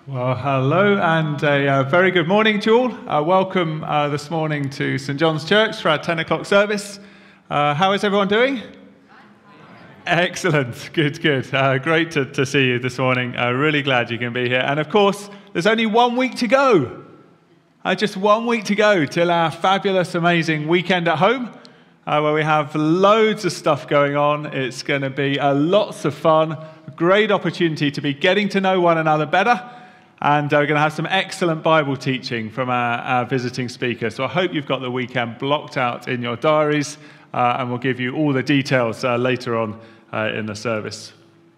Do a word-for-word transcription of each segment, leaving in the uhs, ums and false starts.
Well, hello and a uh, very good morning to you all. Uh, welcome uh, this morning to St John's Church for our ten o'clock service. Uh, how is everyone doing? Excellent. Good, good. Uh, great to, to see you this morning. Uh, really glad you can be here. And of course, there's only one week to go. Uh, just one week to go till our fabulous, amazing weekend at home, uh, where we have loads of stuff going on. It's going to be uh, lots of fun, a great opportunity to be getting to know one another better. And uh, we're going to have some excellent Bible teaching from our, our visiting speaker. So I hope you've got the weekend blocked out in your diaries, uh, and we'll give you all the details uh, later on uh, in the service.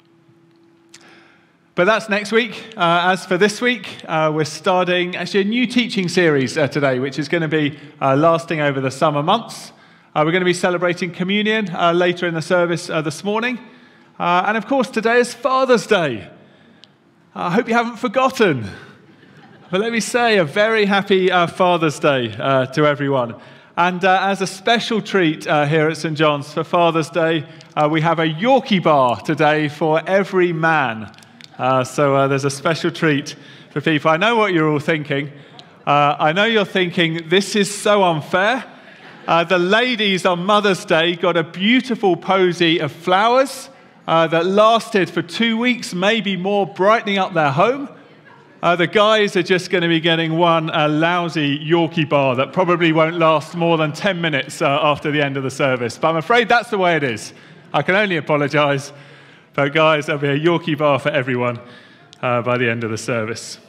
But that's next week. Uh, as for this week, uh, we're starting actually a new teaching series uh, today, which is going to be uh, lasting over the summer months. Uh, we're going to be celebrating communion uh, later in the service uh, this morning. Uh, and of course, today is Father's Day. I hope you haven't forgotten. But let me say a very happy uh, Father's Day uh, to everyone. And uh, as a special treat uh, here at St John's for Father's Day, uh, we have a Yorkie bar today for every man. Uh, so uh, there's a special treat for people. I know what you're all thinking. Uh, I know you're thinking, this is so unfair. Uh, the ladies on Mother's Day got a beautiful posy of flowers Uh, that lasted for two weeks, maybe more, brightening up their home. Uh, the guys are just going to be getting one uh, lousy Yorkie bar that probably won't last more than ten minutes uh, after the end of the service. But I'm afraid that's the way it is. I can only apologise. But guys, there'll be a Yorkie bar for everyone uh, by the end of the service.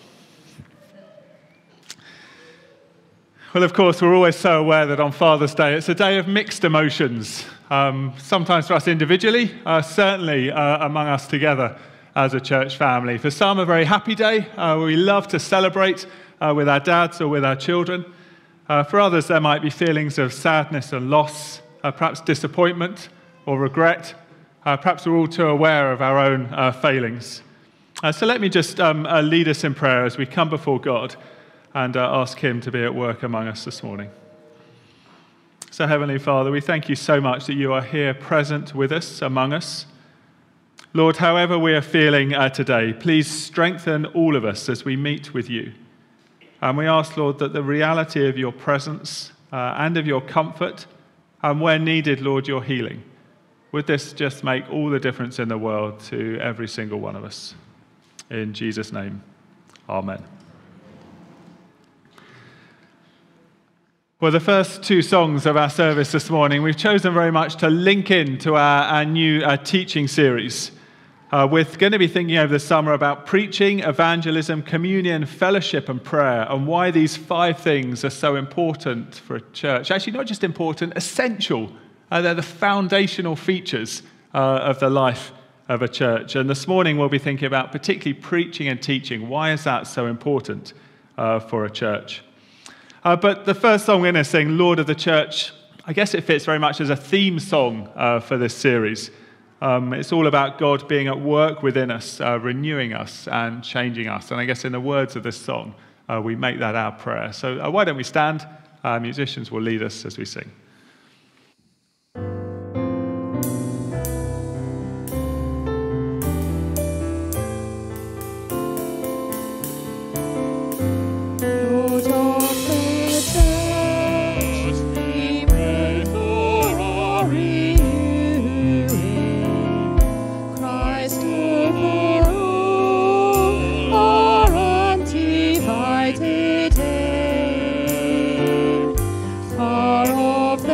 Well, of course, we're always so aware that on Father's Day, it's a day of mixed emotions. Um, sometimes for us individually, uh, certainly uh, among us together as a church family. For some, a very happy day, uh, where we love to celebrate uh, with our dads or with our children. Uh, for others, there might be feelings of sadness and loss, uh, perhaps disappointment or regret. Uh, perhaps we're all too aware of our own uh, failings. Uh, so let me just um, uh, lead us in prayer as we come before God and uh, ask him to be at work among us this morning. So, Heavenly Father, we thank you so much that you are here present with us, among us. Lord, however we are feeling uh, today, please strengthen all of us as we meet with you. And we ask, Lord, that the reality of your presence uh, and of your comfort, and where needed, Lord, your healing, would this just make all the difference in the world to every single one of us. In Jesus' name, amen. Well, the first two songs of our service this morning, we've chosen very much to link in to our, our new uh, teaching series. Uh, we're going to be thinking over the summer about preaching, evangelism, communion, fellowship, and prayer, and why these five things are so important for a church. Actually, not just important, essential. Uh, they're the foundational features uh, of the life of a church. And this morning, we'll be thinking about particularly preaching and teaching. Why is that so important uh, for a church? Uh, but the first song we're going to sing, Lord of the Church, I guess it fits very much as a theme song uh, for this series. Um, it's all about God being at work within us, uh, renewing us and changing us. And I guess in the words of this song, uh, we make that our prayer. So uh, why don't we stand? Uh, musicians will lead us as we sing. Far off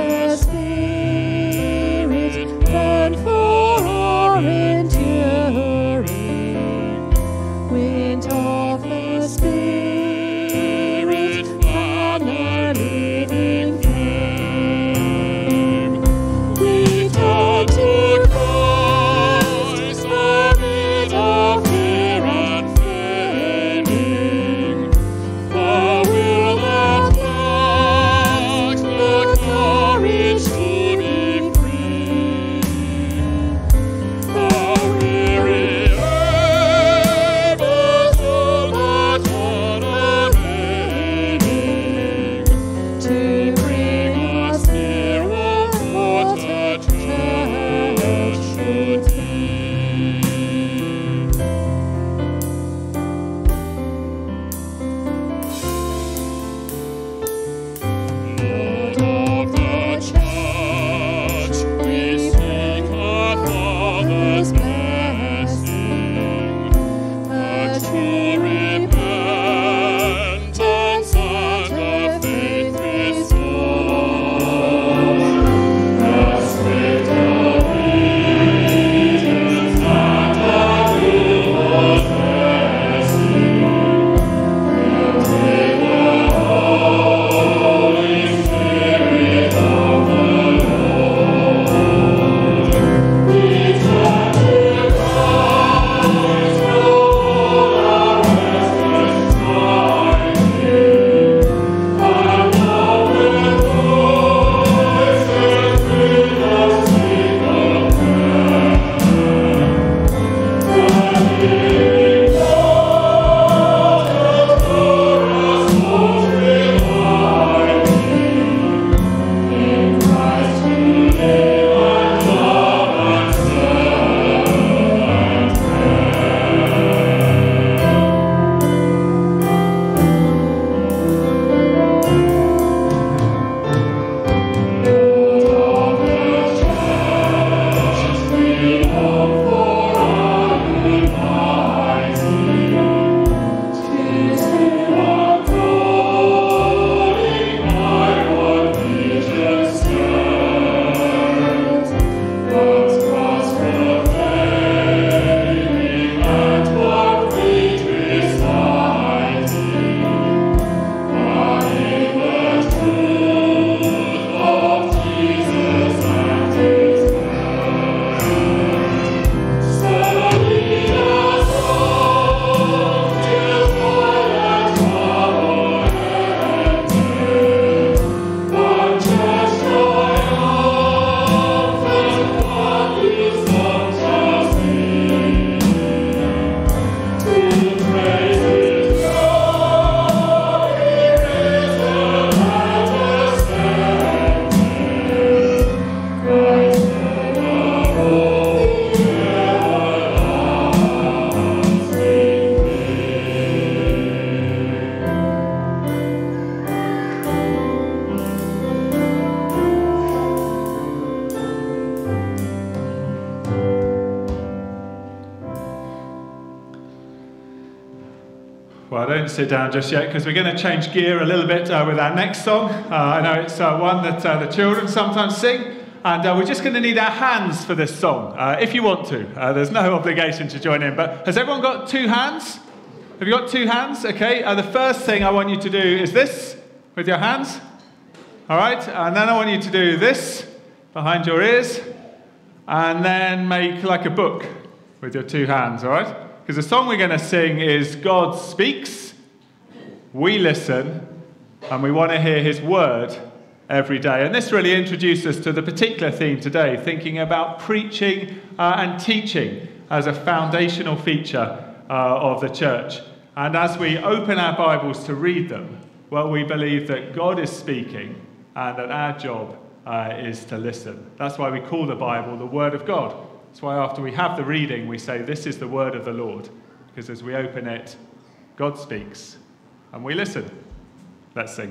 Well, don't sit down just yet, because we're going to change gear a little bit uh, with our next song. Uh, I know it's uh, one that uh, the children sometimes sing, and uh, we're just going to need our hands for this song, uh, if you want to. Uh, there's no obligation to join in, but has everyone got two hands? Have you got two hands? Okay, uh, the first thing I want you to do is this, with your hands. All right, and then I want you to do this, behind your ears, and then make like a book with your two hands, all right? Because the song we're going to sing is God Speaks, we listen, and we want to hear his word every day. And this really introduces us to the particular theme today, thinking about preaching uh, and teaching as a foundational feature uh, of the church. And as we open our Bibles to read them, well, we believe that God is speaking and that our job uh, is to listen. That's why we call the Bible the Word of God. That's why after we have the reading, we say, this is the word of the Lord. Because as we open it, God speaks, and we listen. Let's sing.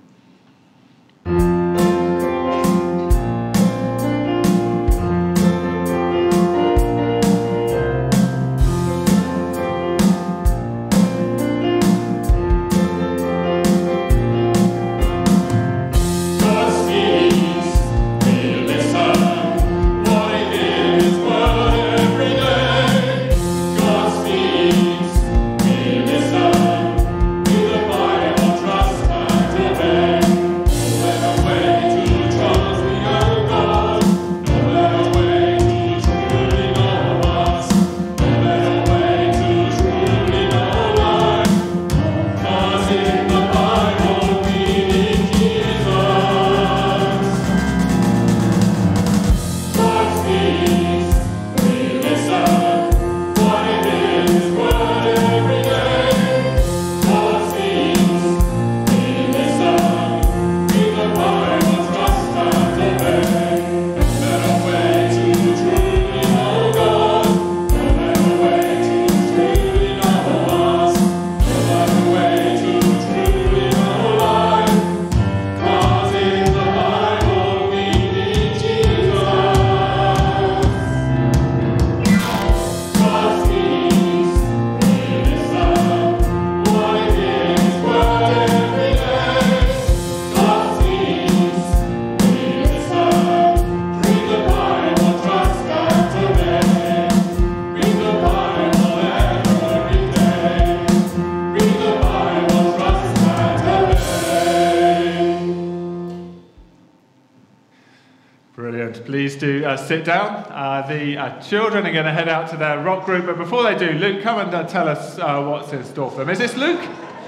Please do uh, sit down. Uh, the uh, children are going to head out to their rock group, but before they do, Luke, come and uh, tell us uh, what's in store for them. Is this Luke?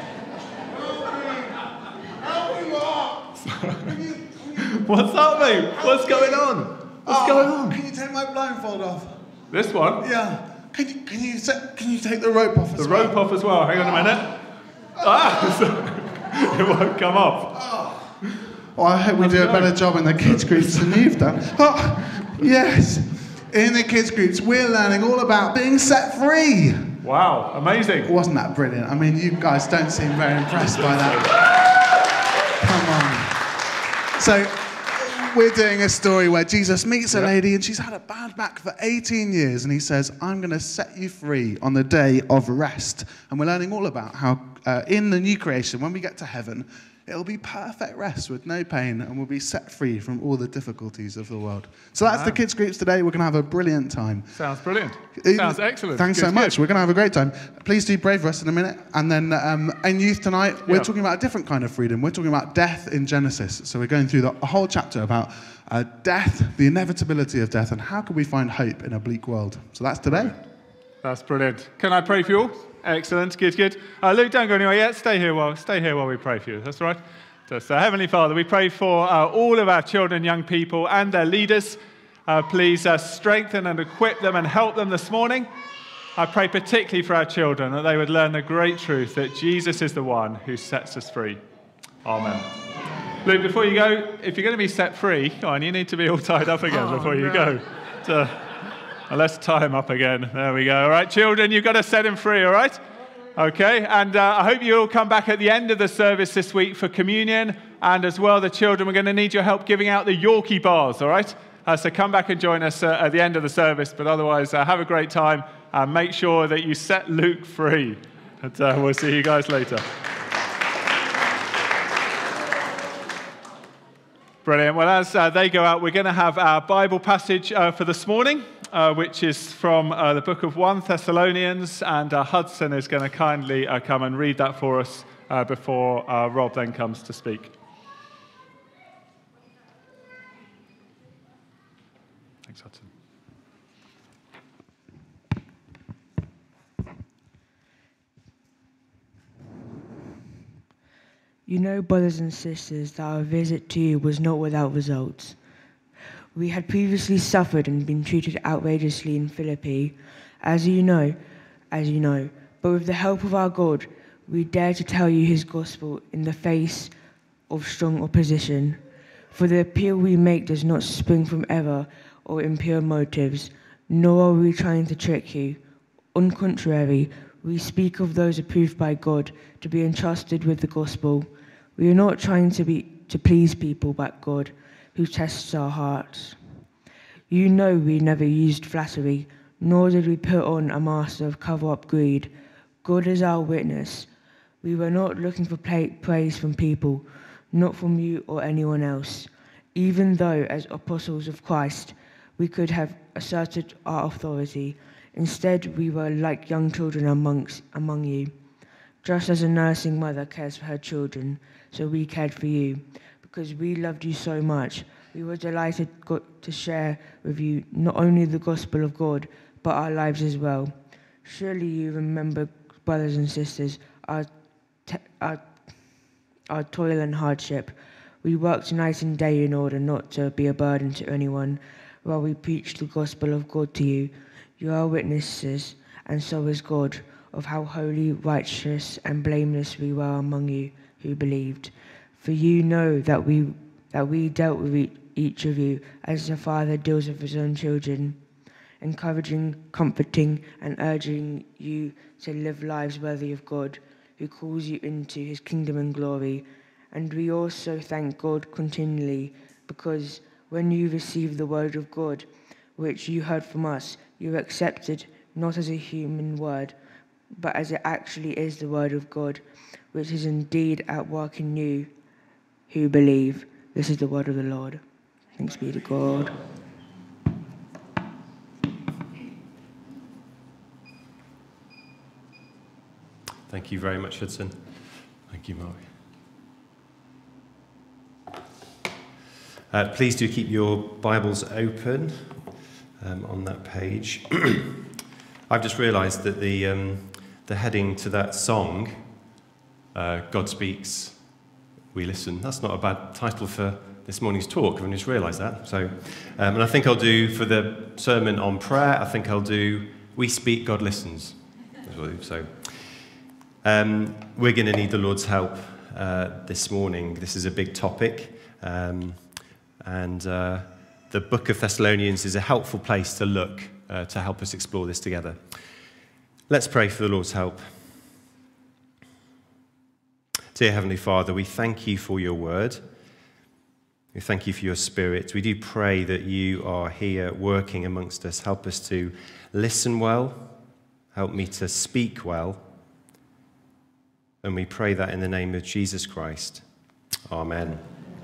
What's up, mate? What's going on? What's oh, going on? Can you take my blindfold off? This one? Yeah. Can you can you set, can you take the rope off as the well? The rope off as well. Hang on a minute. Oh. Ah, it won't come off. Oh. Well, I hope we do a better job in the kids groups than you've done. Oh, yes. In the kids groups, we're learning all about being set free. Wow, amazing. Wasn't that brilliant? I mean, you guys don't seem very impressed by that. Come on. So, we're doing a story where Jesus meets a lady and she's had a bad back for eighteen years, and he says, I'm going to set you free on the day of rest. And we're learning all about how uh, in the new creation, when we get to heaven, it'll be perfect rest with no pain, and we'll be set free from all the difficulties of the world. So that's wow. the kids' groups today. We're going to have a brilliant time. Sounds brilliant. Sounds excellent. Thanks good, so much. Good. We're going to have a great time. Please do pray for us in a minute. And then um, in youth tonight, we're yeah. talking about a different kind of freedom. We're talking about death in Genesis. So we're going through the whole chapter about uh, death, the inevitability of death, and how can we find hope in a bleak world. So that's today. That's brilliant. Can I pray for you all? Excellent, good, good. Uh, Luke, don't go anywhere yet. Stay here while stay here while we pray for you. That's right. So, so Heavenly Father, we pray for uh, all of our children, young people, and their leaders. Uh, please uh, strengthen and equip them and help them this morning. I pray particularly for our children that they would learn the great truth that Jesus is the one who sets us free. Amen. Luke, before you go, if you're going to be set free, come on, you need to be all tied up again oh, before you no. go. So, well, let's tie him up again. There we go. All right, children, you've got to set him free, all right? Okay, and uh, I hope you all come back at the end of the service this week for communion, and as well, the children, we're going to need your help giving out the Yorkie bars, all right? Uh, so come back and join us uh, at the end of the service, but otherwise, uh, have a great time, and make sure that you set Luke free. And uh, we'll see you guys later. Brilliant. Well, as uh, they go out, we're going to have our Bible passage uh, for this morning, uh, which is from uh, the book of First Thessalonians, and uh, Hudson is going to kindly uh, come and read that for us uh, before uh, Rob then comes to speak. Thanks, Hudson. You know, brothers and sisters, that our visit to you was not without results. We had previously suffered and been treated outrageously in Philippi, as you know, as you know. But with the help of our God, we dare to tell you his gospel in the face of strong opposition. For the appeal we make does not spring from error or impure motives, nor are we trying to trick you. On the contrary, we speak of those approved by God to be entrusted with the gospel. We are not trying to be to please people but God, who tests our hearts. You know we never used flattery, nor did we put on a mask of cover-up greed. God is our witness. We were not looking for praise from people, not from you or anyone else, even though as apostles of Christ we could have asserted our authority. Instead, we were like young children amongst, among you. Just as a nursing mother cares for her children, so we cared for you. Because we loved you so much, we were delighted to share with you not only the gospel of God, but our lives as well. Surely you remember, brothers and sisters, our, te- our, our toil and hardship. We worked night and day in order not to be a burden to anyone, while we preached the gospel of God to you. You are witnesses, and so is God, of how holy, righteous, and blameless we were among you who believed. For you know that we that we dealt with each of you as a father deals with his own children, encouraging, comforting, and urging you to live lives worthy of God, who calls you into his kingdom and glory. And we also thank God continually, because when you received the word of God, which you heard from us, you accepted not as a human word, but as it actually is the word of God, which is indeed at work in you who believe. This is the word of the Lord. Thanks be to God. Thank you very much, Hudson. Thank you, Mark. Uh, please do keep your Bibles open um, on that page. I've just realised that the um, the heading to that song, uh, God Speaks, We Listen, that's not a bad title for this morning's talk. I've just realised that. So, um, and I think I'll do, for the sermon on prayer, I think I'll do We Speak, God Listens. So um, we're going to need the Lord's help uh, this morning. This is a big topic. Um, and uh, the book of Thessalonians is a helpful place to look uh, to help us explore this together. Let's pray for the Lord's help. Dear Heavenly Father, we thank you for your word. We thank you for your spirit. We do pray that you are here working amongst us. Help us to listen well. Help me to speak well. And we pray that in the name of Jesus Christ. Amen.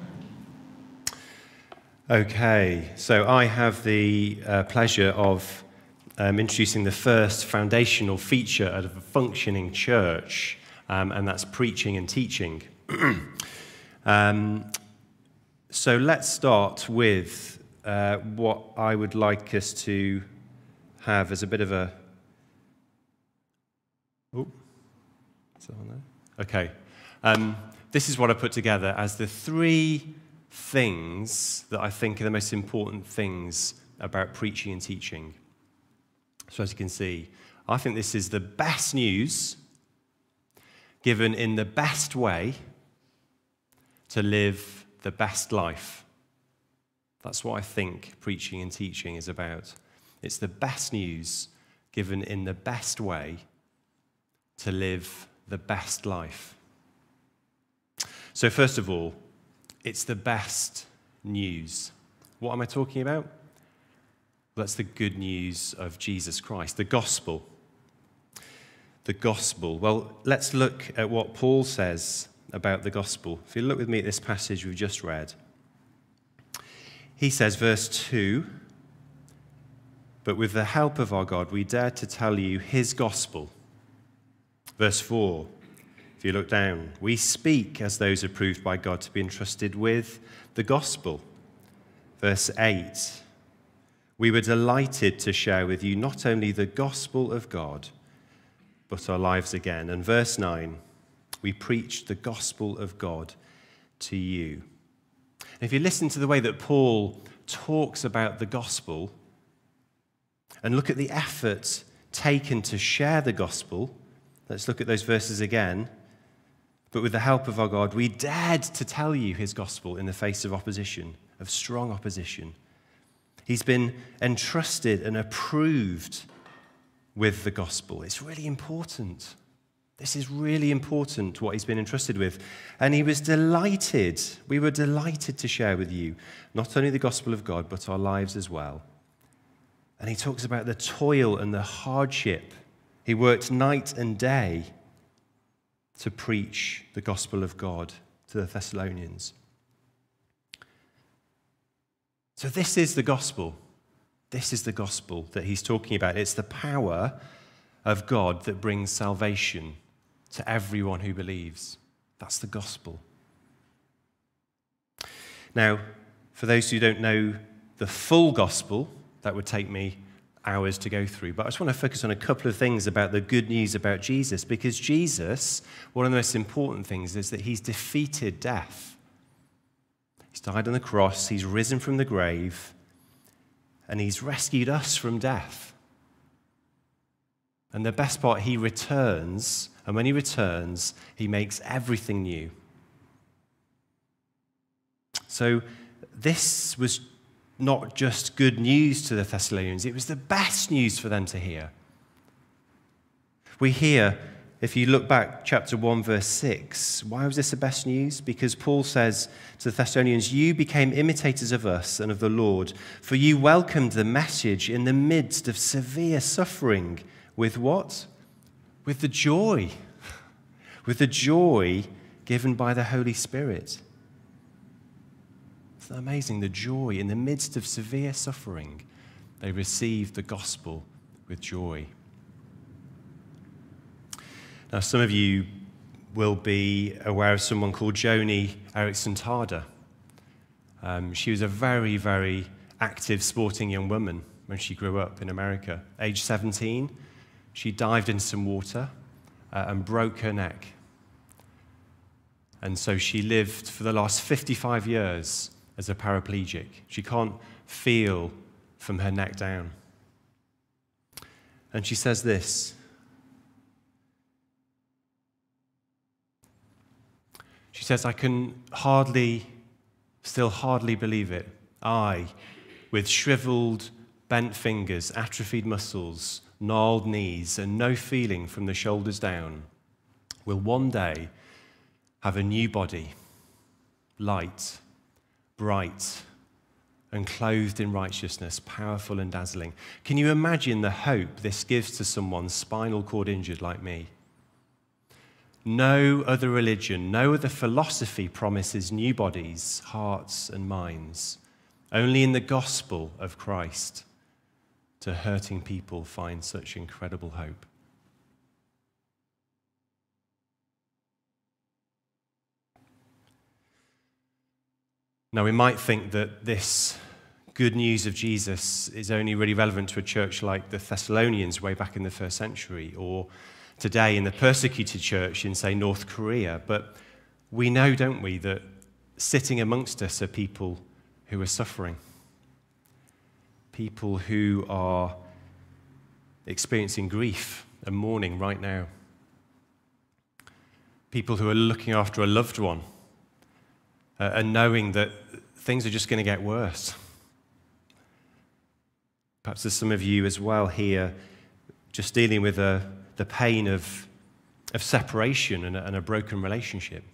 Okay, so I have the uh, pleasure of um, introducing the first foundational feature of a functioning church, um, and that's preaching and teaching. um, so let's start with uh, what I would like us to have as a bit of a... Oh, is that on there? Okay. Um, this is what I put together as the three things that I think are the most important things about preaching and teaching. So as you can see, I think this is the best news given in the best way to live the best life. That's what I think preaching and teaching is about. It's the best news given in the best way to live the best life. So first of all, it's the best news. What am I talking about? That's the good news of Jesus Christ, the gospel. the gospel. Well, let's look at what Paul says about the gospel. If you look with me at this passage we've just read, he says, verse two, "But with the help of our God, we dare to tell you his gospel." Verse four, if you look down, "We speak as those approved by God to be entrusted with the gospel." Verse eight, "We were delighted to share with you not only the gospel of God, but our lives again." And verse nine, "We preached the gospel of God to you." And if you listen to the way that Paul talks about the gospel and look at the effort taken to share the gospel, let's look at those verses again. "But with the help of our God, we dared to tell you his gospel in the face of opposition, of strong opposition." He's been entrusted and approved with the gospel. It's really important. This is really important, what he's been entrusted with. And he was delighted. We were delighted to share with you not only the gospel of God, but our lives as well. And he talks about the toil and the hardship. He worked night and day to preach the gospel of God to the Thessalonians. So this is the gospel. This is the gospel that he's talking about. It's the power of God that brings salvation to everyone who believes. That's the gospel. Now, for those who don't know the full gospel, that would take me hours to go through, but I just want to focus on a couple of things about the good news about Jesus, because Jesus, one of the most important things is that he's defeated death. He's died on the cross, he's risen from the grave, and he's rescued us from death. And the best part, he returns, and when he returns, he makes everything new. So this was not just good news to the Thessalonians, it was the best news for them to hear. We hear, if you look back, chapter one, verse six, why was this the best news? Because Paul says to the Thessalonians, "You became imitators of us and of the Lord, for you welcomed the message in the midst of severe suffering." With what? With the joy. With the joy given by the Holy Spirit. Isn't that amazing? The joy in the midst of severe suffering. They received the gospel with joy. Now, some of you will be aware of someone called Joni Eareckson-Tada. Um, she was a very, very active sporting young woman when she grew up in America. Age seventeen, she dived into some water uh, and broke her neck. And so she lived for the last fifty-five years as a paraplegic. She can't feel from her neck down. And she says this. She says, "I can hardly, still hardly believe it. I, with shriveled, bent fingers, atrophied muscles, gnarled knees, and no feeling from the shoulders down, will one day have a new body, light, bright, and clothed in righteousness, powerful and dazzling." Can you imagine the hope this gives to someone spinal cord injured like me? No other religion, no other philosophy promises new bodies, hearts, and minds. Only in the gospel of Christ do hurting people find such incredible hope. Now, we might think that this good news of Jesus is only really relevant to a church like the Thessalonians way back in the first century, or today in the persecuted church in, say, North Korea. But we know, don't we, that sitting amongst us are people who are suffering, people who are experiencing grief and mourning right now, people who are looking after a loved one uh, and knowing that things are just going to get worse. Perhaps there's some of you as well here just dealing with a the pain of, of separation and a, and a broken relationship.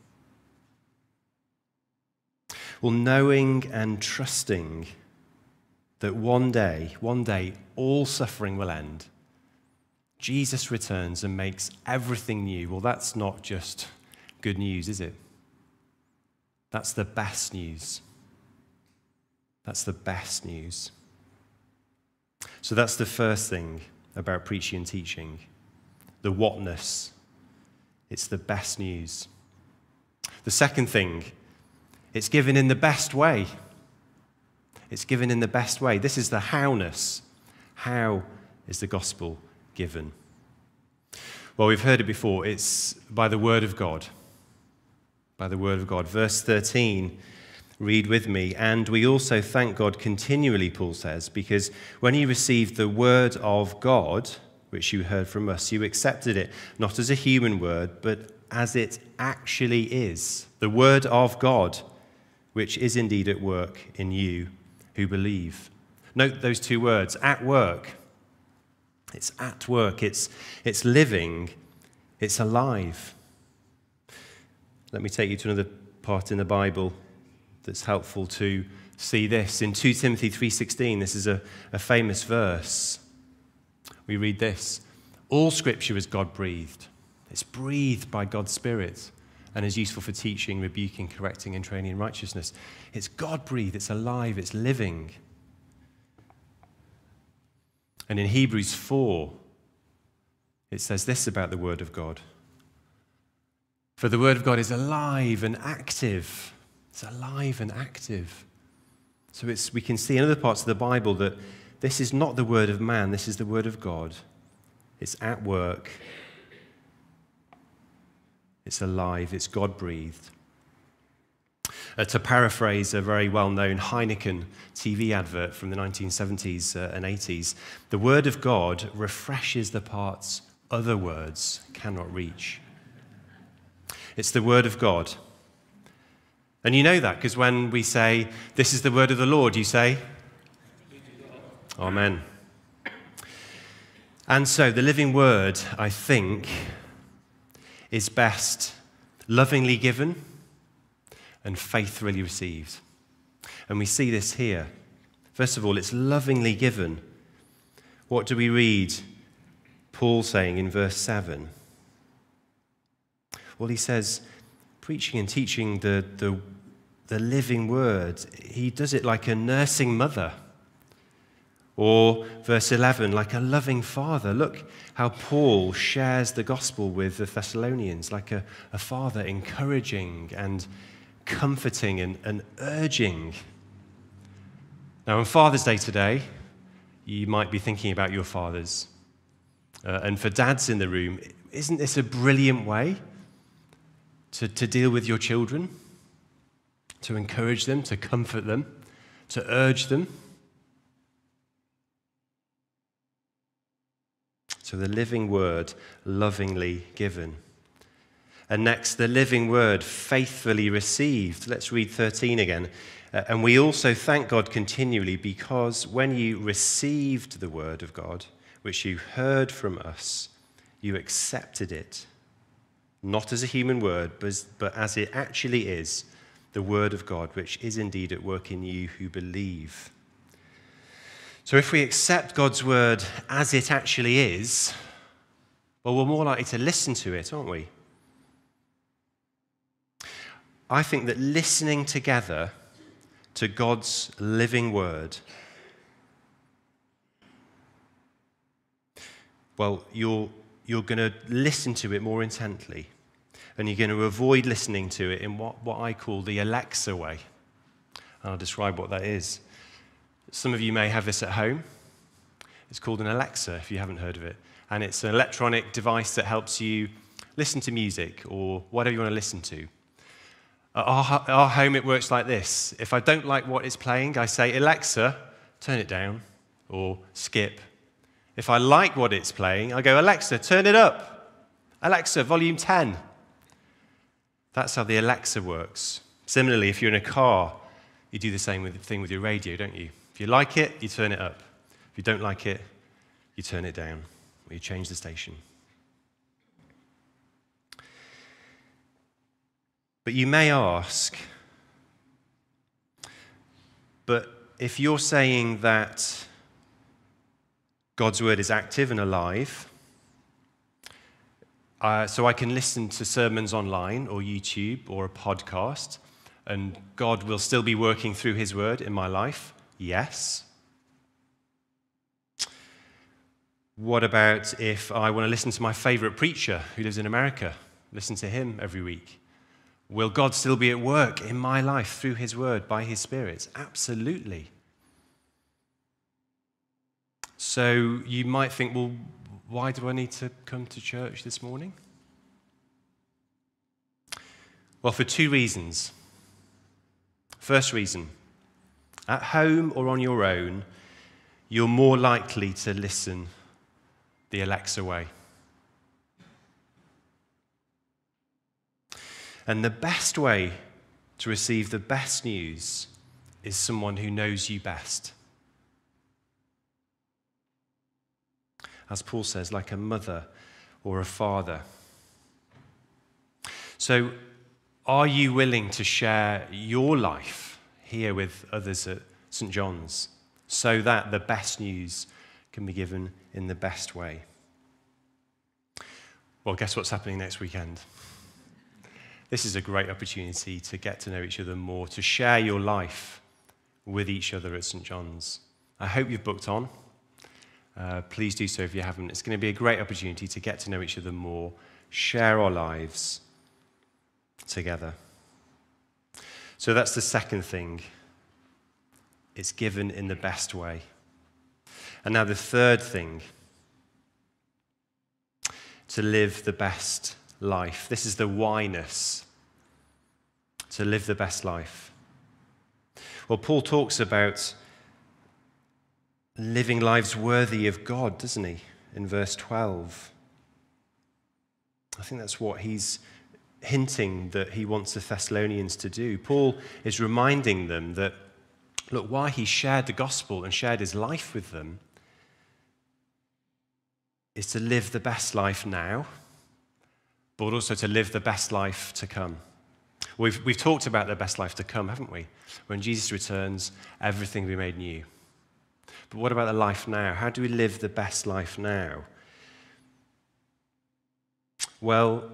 Well, knowing and trusting that one day, one day, all suffering will end, Jesus returns and makes everything new. Well, that's not just good news, is it? That's the best news. That's the best news. So that's the first thing about preaching and teaching. The whatness. It's the best news. The second thing, it's given in the best way. It's given in the best way. This is the howness. How is the gospel given? Well, we've heard it before. It's by the word of God. By the word of God. Verse thirteen, read with me. And we also thank God continually, Paul says, because when you received the word of God, which you heard from us, you accepted it not as a human word, but as it actually is, the word of God, which is indeed at work in you who believe. Note those two words, at work. It's at work, it's, it's living, it's alive. Let me take you to another part in the Bible that's helpful to see this. In Second Timothy three sixteen, this is a, a famous verse. We read this: all scripture is God-breathed. It's breathed by God's Spirit and is useful for teaching, rebuking, correcting, and training in righteousness. It's God-breathed, it's alive, it's living. And in Hebrews four, it says this about the Word of God. For the Word of God is alive and active. It's alive and active. So it's, we can see in other parts of the Bible that this is not the word of man, this is the word of God. It's at work. It's alive. It's God-breathed. Uh, to paraphrase a very well-known Heineken T V advert from the nineteen seventies uh, and eighties, the word of God refreshes the parts other words cannot reach. It's the word of God. And you know that because when we say, this is the word of the Lord, you say, Amen. And so the living word, I think, is best lovingly given and faithfully received. And we see this here. First of all, it's lovingly given. What do we read Paul saying in verse seven? Well, he says, preaching and teaching the, the, the living word, he does it like a nursing mother. Or verse eleven, like a loving father. Look how Paul shares the gospel with the Thessalonians, like a, a father encouraging and comforting and, and urging. Now, on Father's Day today, you might be thinking about your fathers. Uh, and for dads in the room, isn't this a brilliant way to, to deal with your children? To encourage them, to comfort them, to urge them? So the living word, lovingly given. And next, the living word, faithfully received. Let's read thirteen again. Uh, and we also thank God continually because when you received the word of God, which you heard from us, you accepted it, not as a human word, but, but as it actually is, the word of God, which is indeed at work in you who believe. So if we accept God's word as it actually is, well, we're more likely to listen to it, aren't we? I think that listening together to God's living word, well, you're, you're going to listen to it more intently, and you're going to avoid listening to it in what, what I call the Alexa way. And I'll describe what that is. Some of you may have this at home. It's called an Alexa, if you haven't heard of it. And it's an electronic device that helps you listen to music or whatever you want to listen to. At our, our home, it works like this. If I don't like what it's playing, I say, Alexa, turn it down, or skip. If I like what it's playing, I go, Alexa, turn it up. Alexa, volume ten. That's how the Alexa works. Similarly, if you're in a car, you do the same with, thing with your radio, don't you? If you like it, you turn it up. If you don't like it, you turn it down, or you change the station. But you may ask, but if you're saying that God's word is active and alive, Uh, so I can listen to sermons online or YouTube or a podcast, and God will still be working through his word in my life? Yes. What about if I want to listen to my favorite preacher who lives in America? Listen to him every week. Will God still be at work in my life through his word, by his Spirit? Absolutely. So you might think, well, why do I need to come to church this morning? Well, for two reasons. First reason, at home or on your own, you're more likely to listen the Alexa way. And the best way to receive the best news is someone who knows you best. As Paul says, like a mother or a father. So, are you willing to share your life here with others at Saint John's so that the best news can be given in the best way? Well, guess what's happening next weekend? This is a great opportunity to get to know each other more, to share your life with each other at Saint John's. I hope you've booked on. Uh, please do so if you haven't. It's going to be a great opportunity to get to know each other more, share our lives together. So that's the second thing. It's given in the best way. And now the third thing, to live the best life. This is the whyness, to live the best life. Well, Paul talks about living lives worthy of God, doesn't he, in verse twelve? I think that's what he's hinting that he wants the Thessalonians to do. Paul is reminding them that, look, why he shared the gospel and shared his life with them is to live the best life now, but also to live the best life to come. We've, we've talked about the best life to come, haven't we? When Jesus returns, everything will be made new. But what about the life now? How do we live the best life now? Well,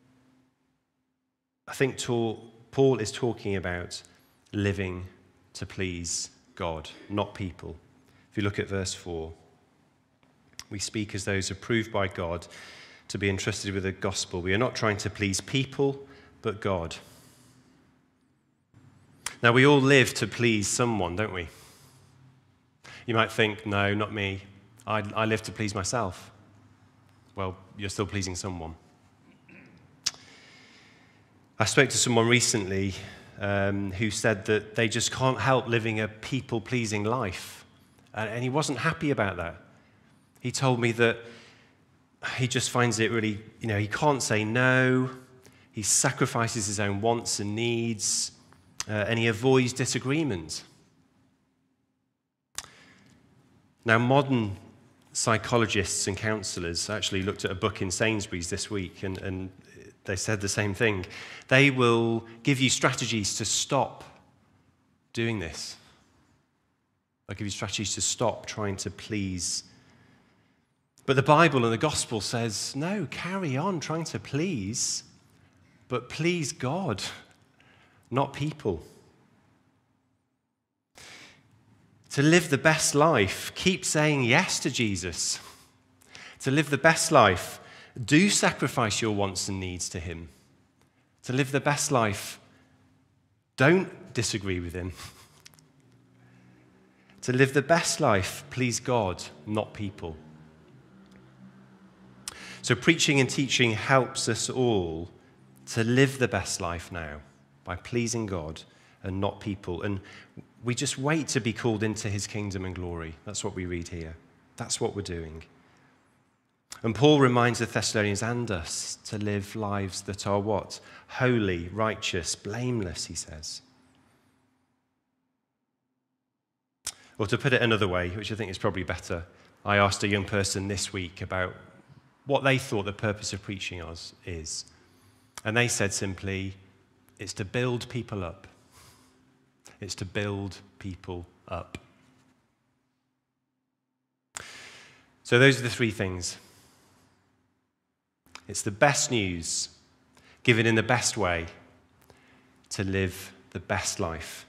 I think Paul is talking about living to please God, not people. If you look at verse four, we speak as those approved by God to be entrusted with the gospel. We are not trying to please people, but God. Now, we all live to please someone, don't we? You might think, no, not me. I, I live to please myself. Well, you're still pleasing someone. I spoke to someone recently um, who said that they just can't help living a people-pleasing life. And, and he wasn't happy about that. He told me that he just finds it really, you know, he can't say no. He sacrifices his own wants and needs, uh, and he avoids disagreement. Now, modern psychologists and counselors actually looked at a book in Sainsbury's this week, and, and they said the same thing. They will give you strategies to stop doing this. They'll give you strategies to stop trying to please. But the Bible and the gospel says, no, carry on trying to please, but please God, not people. To live the best life, keep saying yes to Jesus. To live the best life, do sacrifice your wants and needs to him. To live the best life, don't disagree with him. To live the best life, please God, not people. So preaching and teaching helps us all to live the best life now by pleasing God and not people. And we just wait to be called into his kingdom and glory. That's what we read here. That's what we're doing. And Paul reminds the Thessalonians and us to live lives that are what? Holy, righteous, blameless, he says. Or to put it another way, which I think is probably better, I asked a young person this week about what they thought the purpose of preaching us is. And they said simply, it's to build people up. It's to build people up. So those are the three things. It's the best news, given in the best way, to live the best life.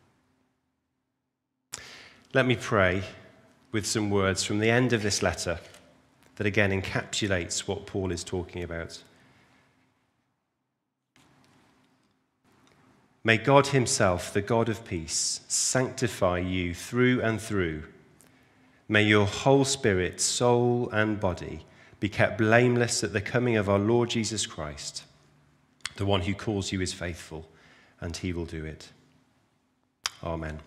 Let me pray with some words from the end of this letter that again encapsulates what Paul is talking about. May God himself, the God of peace, sanctify you through and through. May your whole spirit, soul, and body be kept blameless at the coming of our Lord Jesus Christ. The one who calls you is faithful, and he will do it. Amen.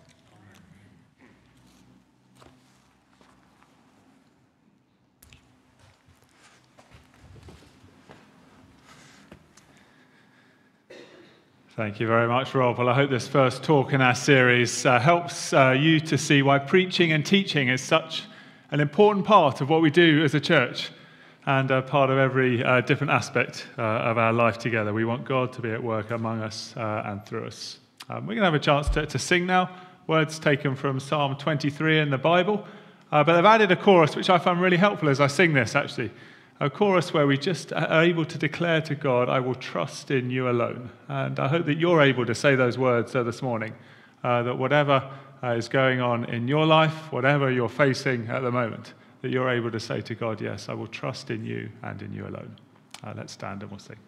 Thank you very much, Rob. Well, I hope this first talk in our series uh, helps uh, you to see why preaching and teaching is such an important part of what we do as a church and a part of every uh, different aspect uh, of our life together. We want God to be at work among us uh, and through us. Um, we're going to have a chance to, to sing now, words taken from Psalm twenty-three in the Bible, uh, but they've added a chorus which I find really helpful as I sing this, actually. A chorus where we just are able to declare to God, I will trust in you alone. And I hope that you're able to say those words uh, this morning, uh, that whatever uh, is going on in your life, whatever you're facing at the moment, that you're able to say to God, yes, I will trust in you and in you alone. Uh, let's stand and we'll sing.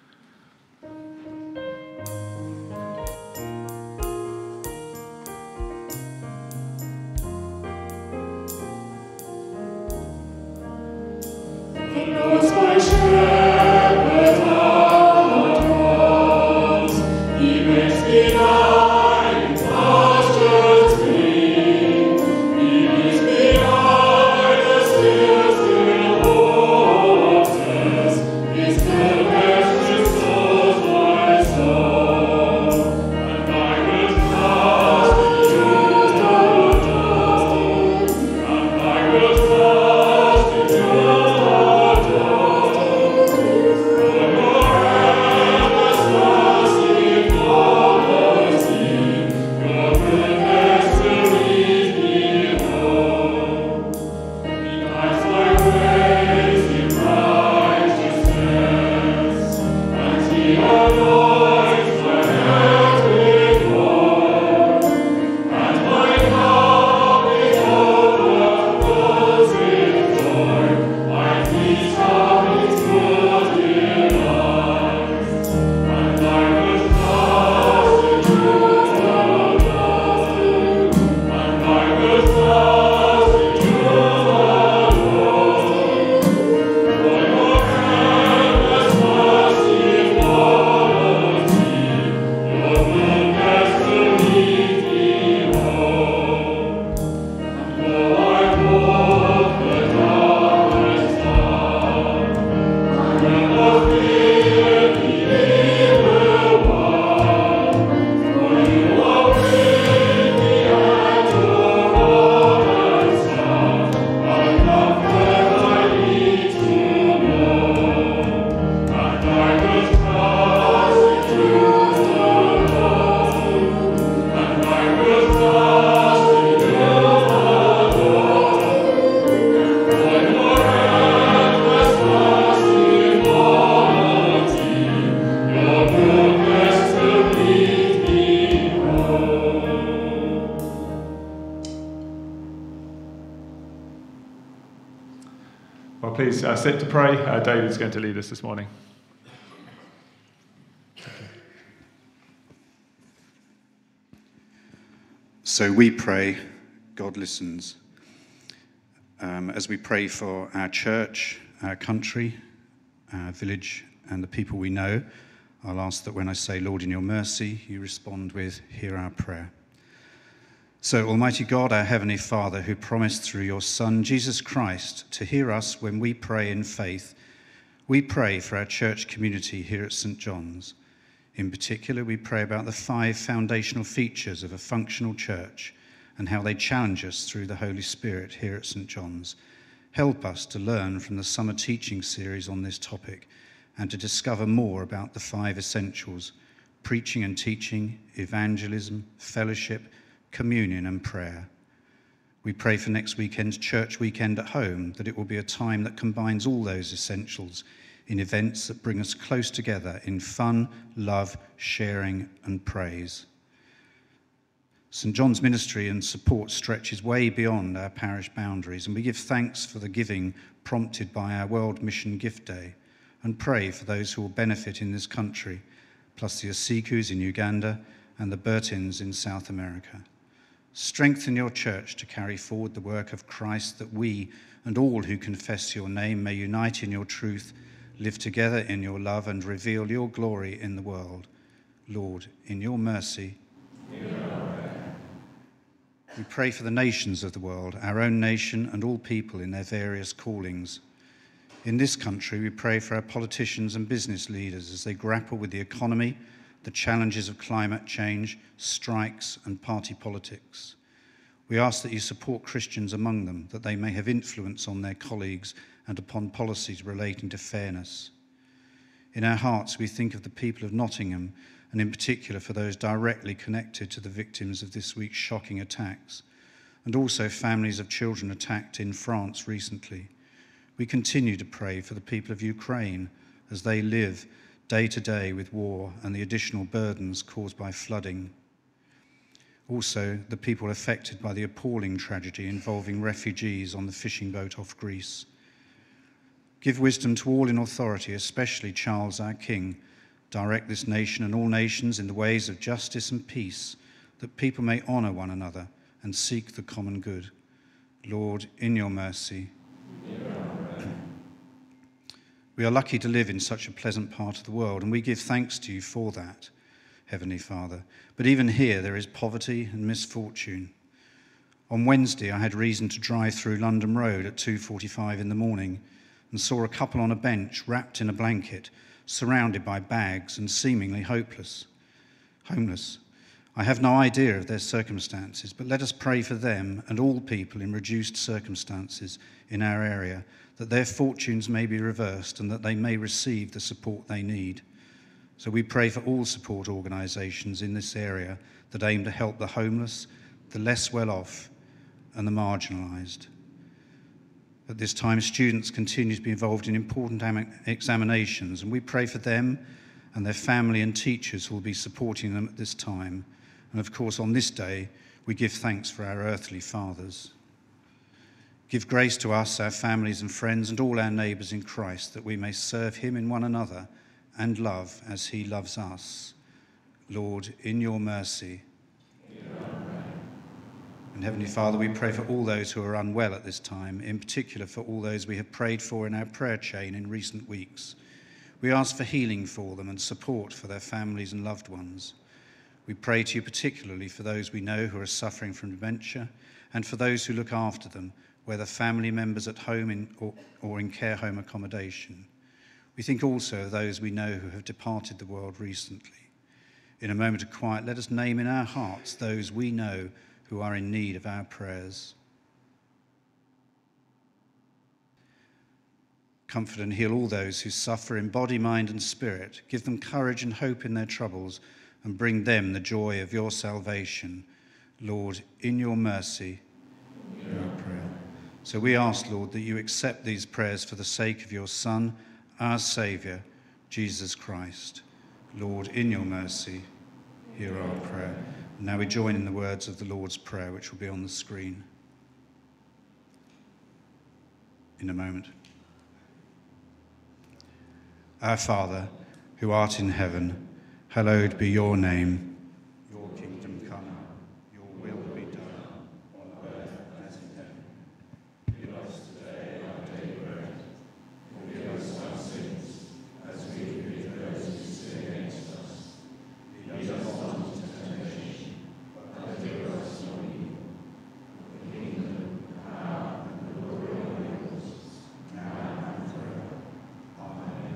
Knows my shepherd all at once, he makes me lie in pastures green, he leads me by the still, still waters, his goodness restores my soul, and I will trust in you, and I will trust in you. Well, please uh, sit to pray. Uh, David's going to lead us this morning. So we pray, God listens. Um, as we pray for our church, our country, our village, and the people we know, I'll ask that when I say, Lord, in your mercy, you respond with, hear our prayer. So, Almighty God, our Heavenly Father, who promised through your Son, Jesus Christ, to hear us when we pray in faith, we pray for our church community here at Saint John's. In particular, we pray about the five foundational features of a functional church and how they challenge us through the Holy Spirit here at Saint John's. Help us to learn from the summer teaching series on this topic and to discover more about the five essentials: preaching and teaching, evangelism, fellowship, communion and prayer. We pray for next weekend's church weekend at home, that it will be a time that combines all those essentials in events that bring us close together in fun, love, sharing and praise. St John's ministry and support stretches way beyond our parish boundaries, and we give thanks for the giving prompted by our World Mission Gift Day and pray for those who will benefit in this country, plus the Asikus in Uganda and the Burtons in South America. Strengthen your church to carry forward the work of Christ, that we and all who confess your name may unite in your truth, live together in your love and reveal your glory in the world. Lord, in your mercy, we pray for the nations of the world, our own nation and all people in their various callings. In this country, we pray for our politicians and business leaders as they grapple with the economy, the challenges of climate change, strikes and party politics. We ask that you support Christians among them, that they may have influence on their colleagues and upon policies relating to fairness. In our hearts, we think of the people of Nottingham, and in particular for those directly connected to the victims of this week's shocking attacks, and also families of children attacked in France recently. We continue to pray for the people of Ukraine as they live day to day with war and the additional burdens caused by flooding. Also, the people affected by the appalling tragedy involving refugees on the fishing boat off Greece. Give wisdom to all in authority, especially Charles, our King. Direct this nation and all nations in the ways of justice and peace, that people may honour one another and seek the common good. Lord, in your mercy. We are lucky to live in such a pleasant part of the world, and we give thanks to you for that, Heavenly Father. But even here there is poverty and misfortune. On Wednesday I had reason to drive through London Road at two forty-five in the morning and saw a couple on a bench wrapped in a blanket, surrounded by bags and seemingly hopeless, homeless. I have no idea of their circumstances, but let us pray for them and all people in reduced circumstances in our area, that their fortunes may be reversed and that they may receive the support they need. So we pray for all support organisations in this area that aim to help the homeless, the less well off and the marginalised. At this time, students continue to be involved in important examinations, and we pray for them and their family and teachers who will be supporting them at this time. And of course, on this day, we give thanks for our earthly fathers. Give grace to us, our families and friends, and all our neighbours in Christ, that we may serve him in one another and love as he loves us. Lord, in your mercy. And Heavenly Father, we pray for all those who are unwell at this time, in particular for all those we have prayed for in our prayer chain in recent weeks. We ask for healing for them and support for their families and loved ones. We pray to you particularly for those we know who are suffering from dementia and for those who look after them, whether family members at home in, or, or in care home accommodation. We think also of those we know who have departed the world recently. In a moment of quiet, let us name in our hearts those we know who are in need of our prayers. Comfort and heal all those who suffer in body, mind and spirit. Give them courage and hope in their troubles and bring them the joy of your salvation. Lord, in your mercy, hear our prayer. So we ask, Lord, that you accept these prayers for the sake of your Son, our Saviour, Jesus Christ. Lord, in your mercy, hear our prayer. Now we join in the words of the Lord's Prayer, which will be on the screen in a moment. Our Father, who art in heaven, hallowed be your name. Your kingdom come, your will be done, on earth as in heaven. Give us today our daily bread. Forgive us our sins, as we forgive those who sin against us. Lead us not into temptation, but deliver us from evil. The kingdom, the power, and the glory are yours, now and forever. Amen.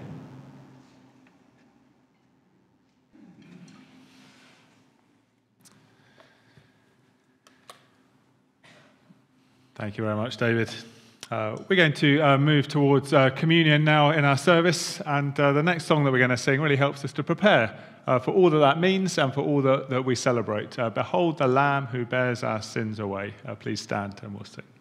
Thank you very much, David. Uh, we're going to uh, move towards uh, communion now in our service, and uh, the next song that we're going to sing really helps us to prepare uh, for all that that means and for all that, that we celebrate. Uh, Behold the Lamb who bears our sins away. Uh, please stand and we'll sing.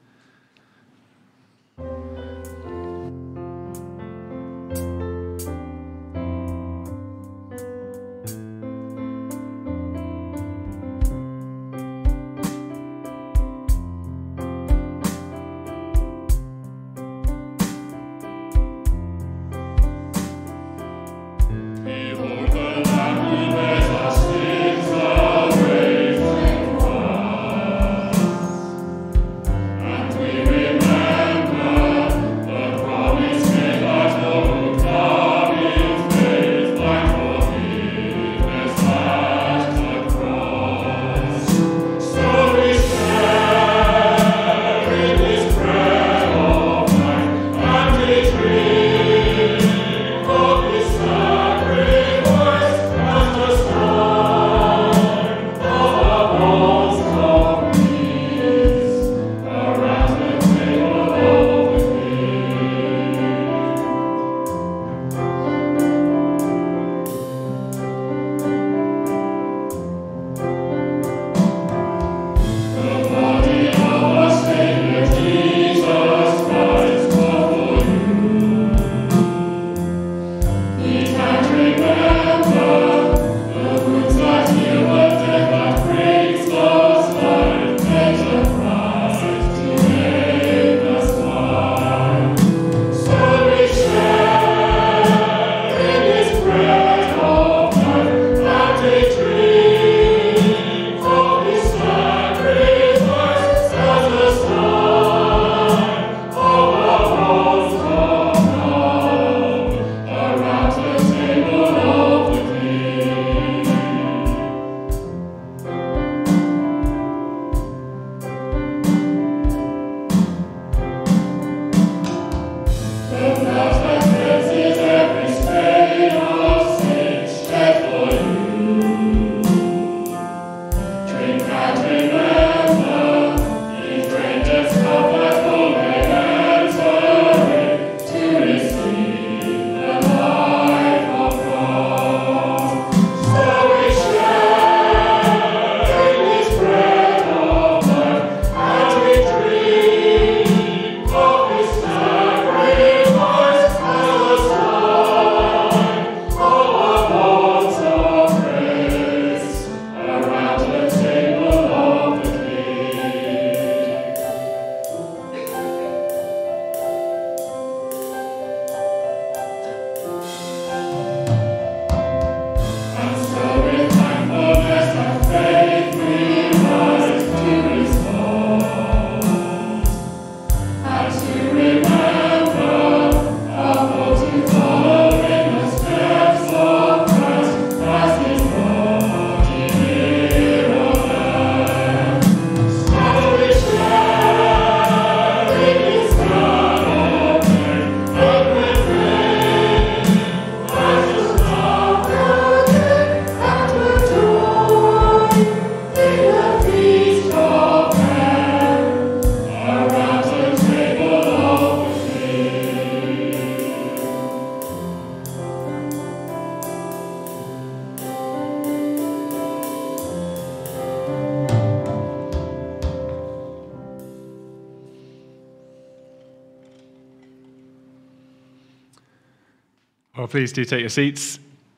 Well, please do take your seats.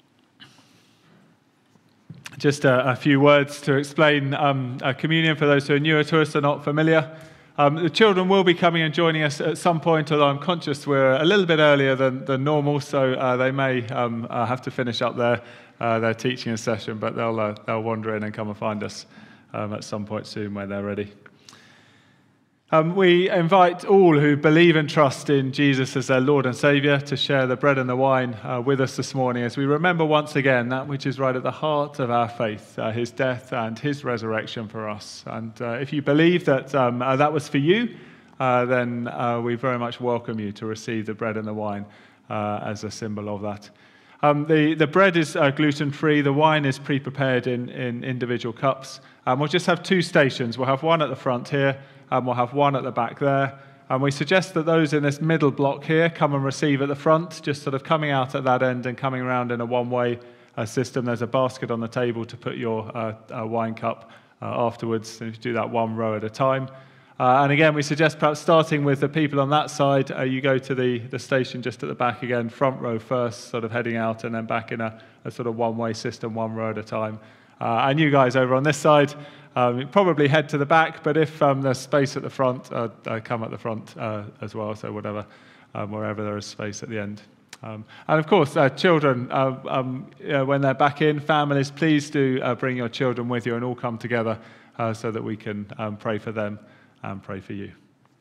Just a, a few words to explain um, uh, communion for those who are newer to us or not familiar. Um, the children will be coming and joining us at some point, although I'm conscious we're a little bit earlier than, than normal, so uh, they may um, uh, have to finish up their, uh, their teaching session, but they'll, uh, they'll wander in and come and find us um, at some point soon when they're ready. Um, we invite all who believe and trust in Jesus as their Lord and Saviour to share the bread and the wine uh, with us this morning as we remember once again that which is right at the heart of our faith, uh, his death and his resurrection for us. And uh, if you believe that um, uh, that was for you, uh, then uh, we very much welcome you to receive the bread and the wine uh, as a symbol of that. Um, the, the bread is uh, gluten-free, the wine is pre-prepared in, in individual cups. Um, we'll just have two stations. We'll have one at the front here, and we'll have one at the back there. And we suggest that those in this middle block here come and receive at the front, just sort of coming out at that end and coming around in a one-way uh, system. There's a basket on the table to put your uh, uh, wine cup uh, afterwards, and you do that one row at a time. Uh, and again, we suggest perhaps starting with the people on that side, uh, you go to the, the station just at the back again, front row first, sort of heading out, and then back in a, a sort of one-way system, one row at a time. Uh, and you guys over on this side, um, probably head to the back, but if um, there's space at the front, uh, uh, come at the front uh, as well, so whatever, um, wherever there is space at the end. Um, and of course, uh, children, uh, um, you know, when they're back in, families, please do uh, bring your children with you and all come together uh, so that we can um, pray for them and pray for you.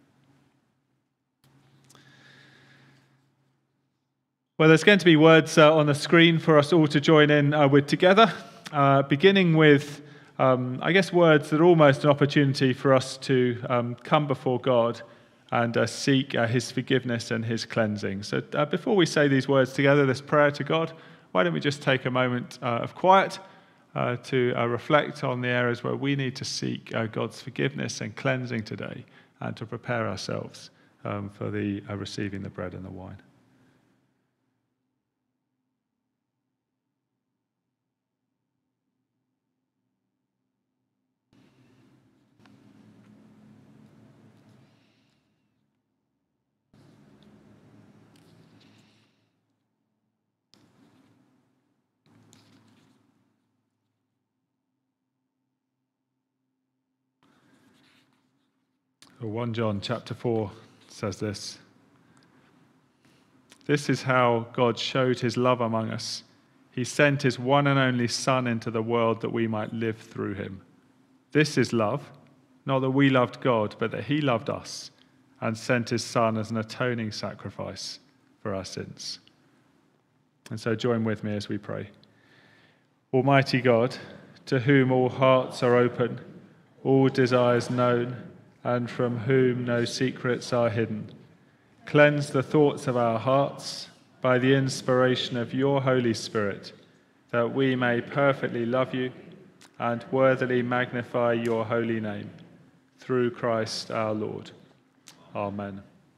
Well, there's going to be words uh, on the screen for us all to join in uh, with together. Uh, beginning with, um, I guess, words that are almost an opportunity for us to um, come before God and uh, seek uh, his forgiveness and his cleansing. So uh, before we say these words together, this prayer to God, why don't we just take a moment uh, of quiet uh, to uh, reflect on the areas where we need to seek uh, God's forgiveness and cleansing today, and to prepare ourselves um, for the uh, receiving the bread and the wine. First John chapter four says this. This is how God showed his love among us. He sent his one and only Son into the world that we might live through him. This is love, not that we loved God, but that he loved us and sent his Son as an atoning sacrifice for our sins. And so join with me as we pray. Almighty God, to whom all hearts are open, all desires known, and from whom no secrets are hidden, cleanse the thoughts of our hearts by the inspiration of your Holy Spirit, that we may perfectly love you and worthily magnify your holy name, through Christ our Lord. Amen.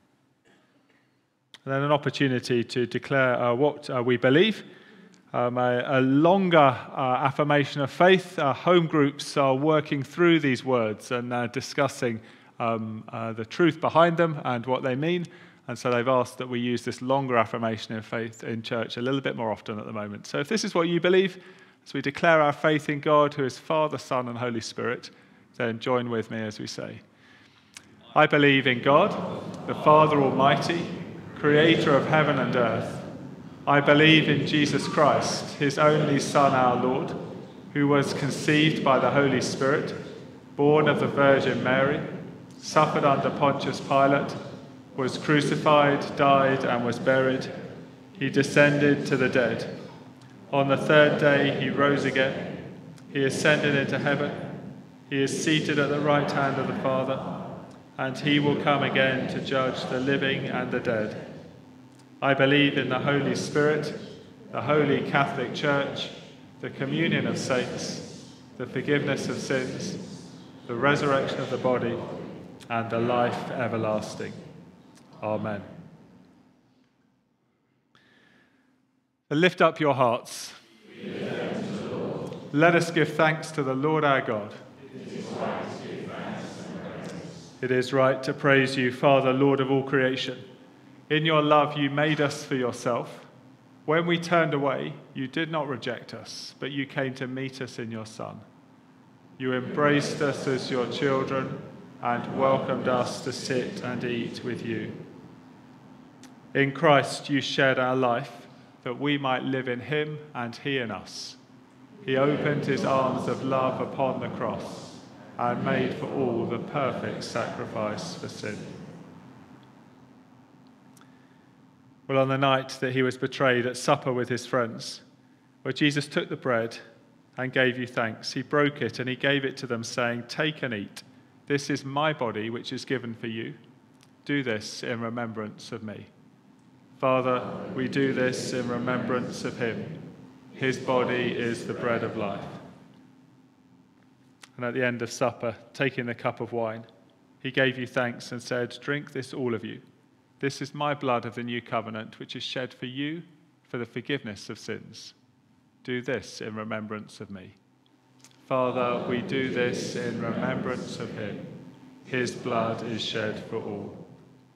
And then an opportunity to declare uh, what uh, we believe. Um, a, a longer uh, affirmation of faith. Our home groups are working through these words and uh, discussing um, uh, the truth behind them and what they mean. And so they've asked that we use this longer affirmation of faith in church a little bit more often at the moment. So if this is what you believe, as we declare our faith in God, who is Father, Son, and Holy Spirit, then join with me as we say, I believe in God, the Father Almighty, creator of heaven and earth. I believe in Jesus Christ, his only Son, our Lord, who was conceived by the Holy Spirit, born of the Virgin Mary, suffered under Pontius Pilate, was crucified, died, and was buried. He descended to the dead. On the third day he rose again. He ascended into heaven. He is seated at the right hand of the Father, and he will come again to judge the living and the dead. I believe in the Holy Spirit, the Holy Catholic Church, the communion of saints, the forgiveness of sins, the resurrection of the body, and the life everlasting. Amen. Lift up your hearts. Let us give thanks to the Lord our God. It is right to praise you, Father, Lord of all creation. In your love you made us for yourself. When we turned away, you did not reject us, but you came to meet us in your Son. You embraced us as your children and welcomed us to sit and eat with you. In Christ, you shared our life, that we might live in him and he in us. He opened his arms of love upon the cross and made for all the perfect sacrifice for sin. Well, on the night that he was betrayed at supper with his friends, where Jesus took the bread and gave you thanks, he broke it and he gave it to them, saying, "Take and eat. This is my body, which is given for you. Do this in remembrance of me." Father, we do this in remembrance of him. His body is the bread of life. And at the end of supper, taking the cup of wine, he gave you thanks and said, "Drink this, all of you. This is my blood of the new covenant, which is shed for you for the forgiveness of sins. Do this in remembrance of me." Father, we do this in remembrance of him. His blood is shed for all.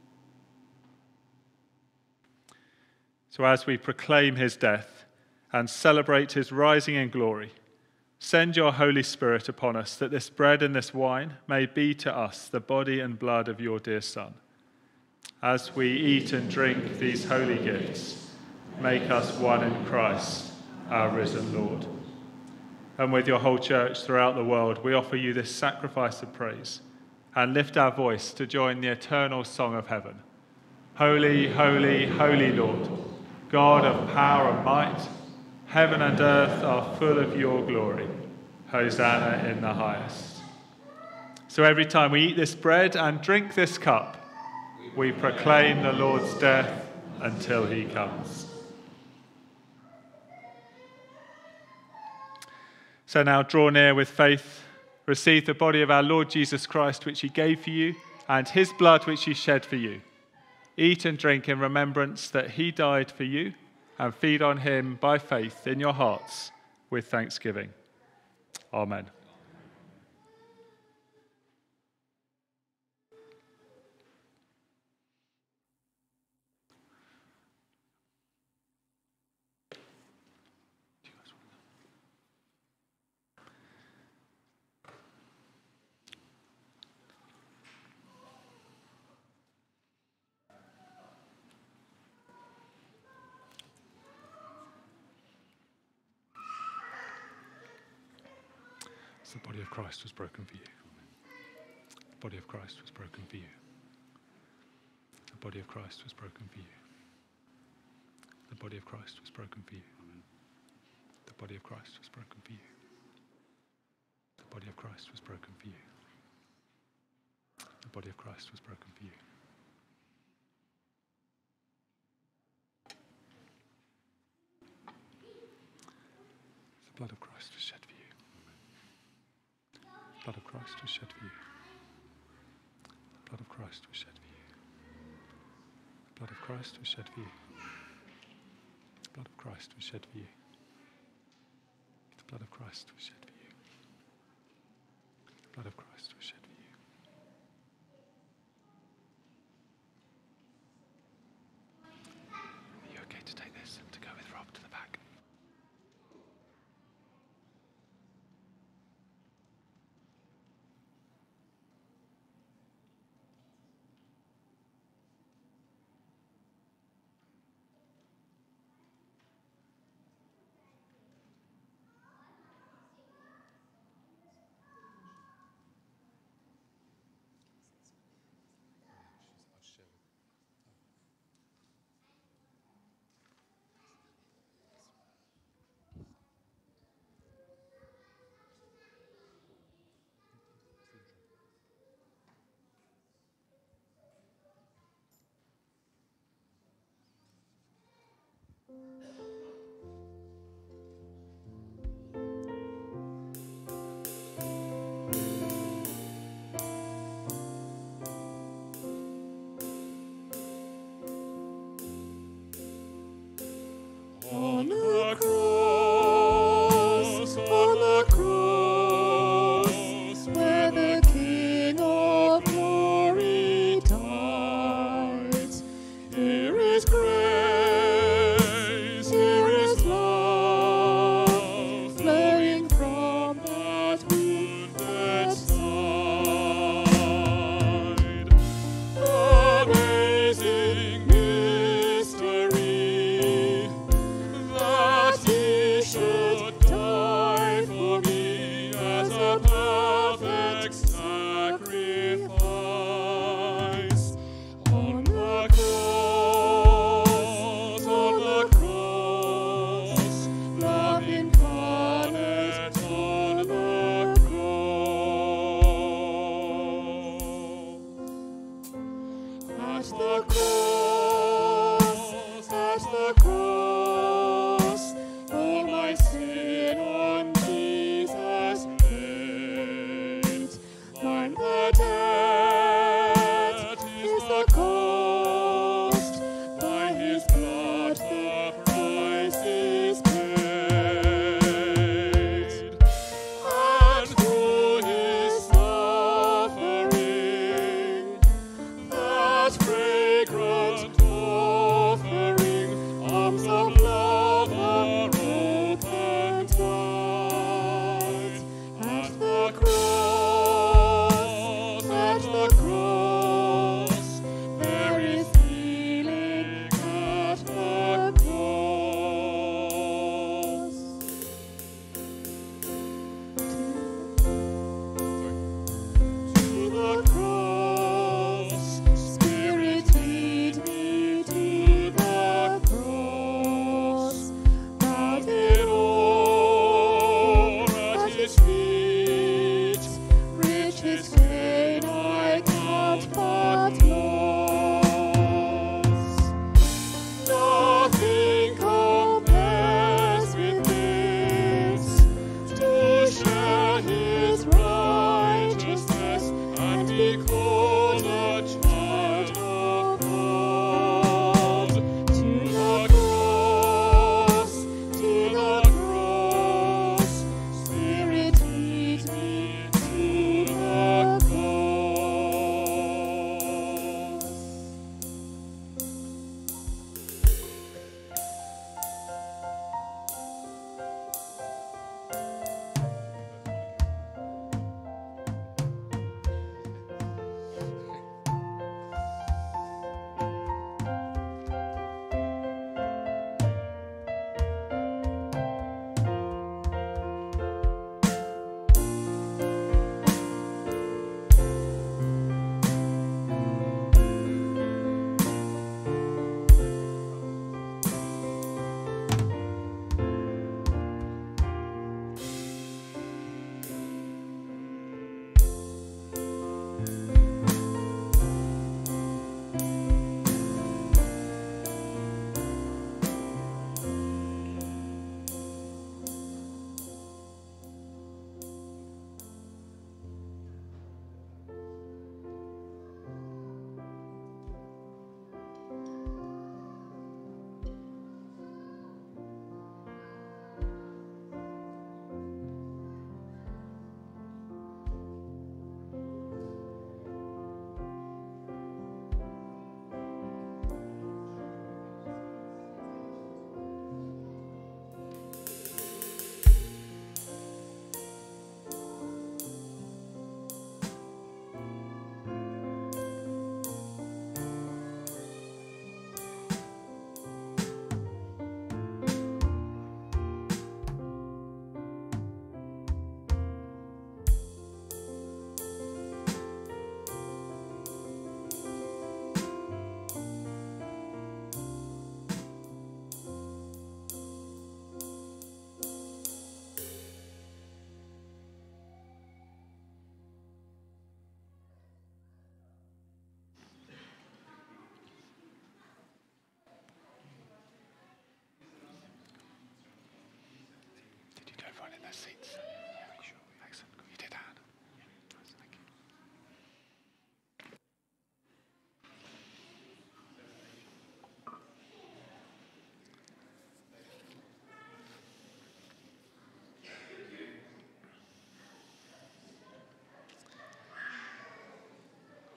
So as we proclaim his death and celebrate his rising in glory, send your Holy Spirit upon us, that this bread and this wine may be to us the body and blood of your dear Son. As we eat and drink these holy gifts, make us one in Christ, our risen Lord. And with your whole church throughout the world, we offer you this sacrifice of praise and lift our voice to join the eternal song of heaven. Holy, holy, holy Lord, God of power and might, heaven and earth are full of your glory. Hosanna in the highest. So every time we eat this bread and drink this cup, we proclaim the Lord's death until he comes. So now draw near with faith, receive the body of our Lord Jesus Christ, which he gave for you, and his blood, which he shed for you. Eat and drink in remembrance that he died for you, and feed on him by faith in your hearts with thanksgiving. Amen. The body of Christ was broken for you. The body of Christ was broken for you. The body of Christ was broken for you. The body of Christ was broken for you. The body of Christ was broken for you. The body of Christ was broken for you. The body of Christ was broken for you. The blood of Christ was shed for you. The blood of Christ was shed for you. The blood of Christ was shed for you. The blood of Christ was shed for you. The blood of Christ was shed for you. The blood of Christ was shed for you. The blood of Christ was shed for you. Are you okay to take this and to go with Rob to the back? On the cross, on the cross, where the King of glory dies, here is grace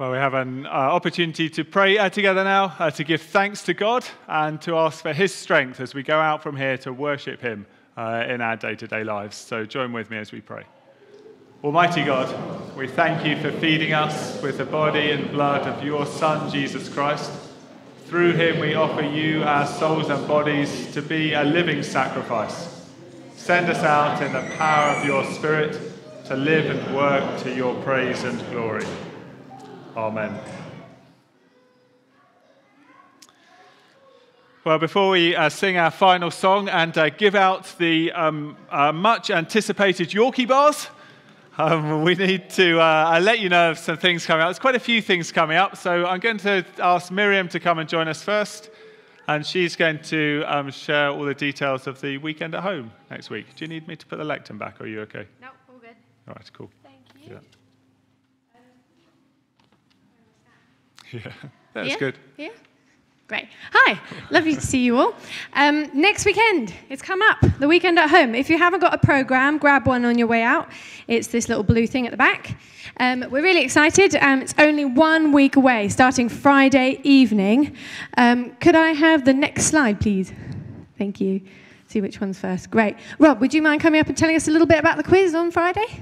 Well, we have an uh, opportunity to pray uh, together now, uh, to give thanks to God and to ask for his strength as we go out from here to worship him uh, in our day-to-day lives. So join with me as we pray. Almighty God, we thank you for feeding us with the body and blood of your Son, Jesus Christ. Through him we offer you our souls and bodies to be a living sacrifice. Send us out in the power of your Spirit to live and work to your praise and glory. Amen. Well, before we uh, sing our final song and uh, give out the um, uh, much anticipated Yorkie bars, um, we need to uh, let you know of some things coming up. There's quite a few things coming up, so I'm going to ask Miriam to come and join us first, and she's going to um, share all the details of the weekend at home next week. Do you need me to put the lectern back, or are you okay? No, all good. All right, cool. Thank you. Yeah. Yeah, that's yeah? good. Yeah, great. Hi, lovely to see you all. Um, next weekend, it's come up, the weekend at home. If you haven't got a programme, grab one on your way out. It's this little blue thing at the back. Um, we're really excited. Um, it's only one week away, starting Friday evening. Um, could I have the next slide, please? Thank you. See which one's first. Great. Rob, would you mind coming up and telling us a little bit about the quiz on Friday?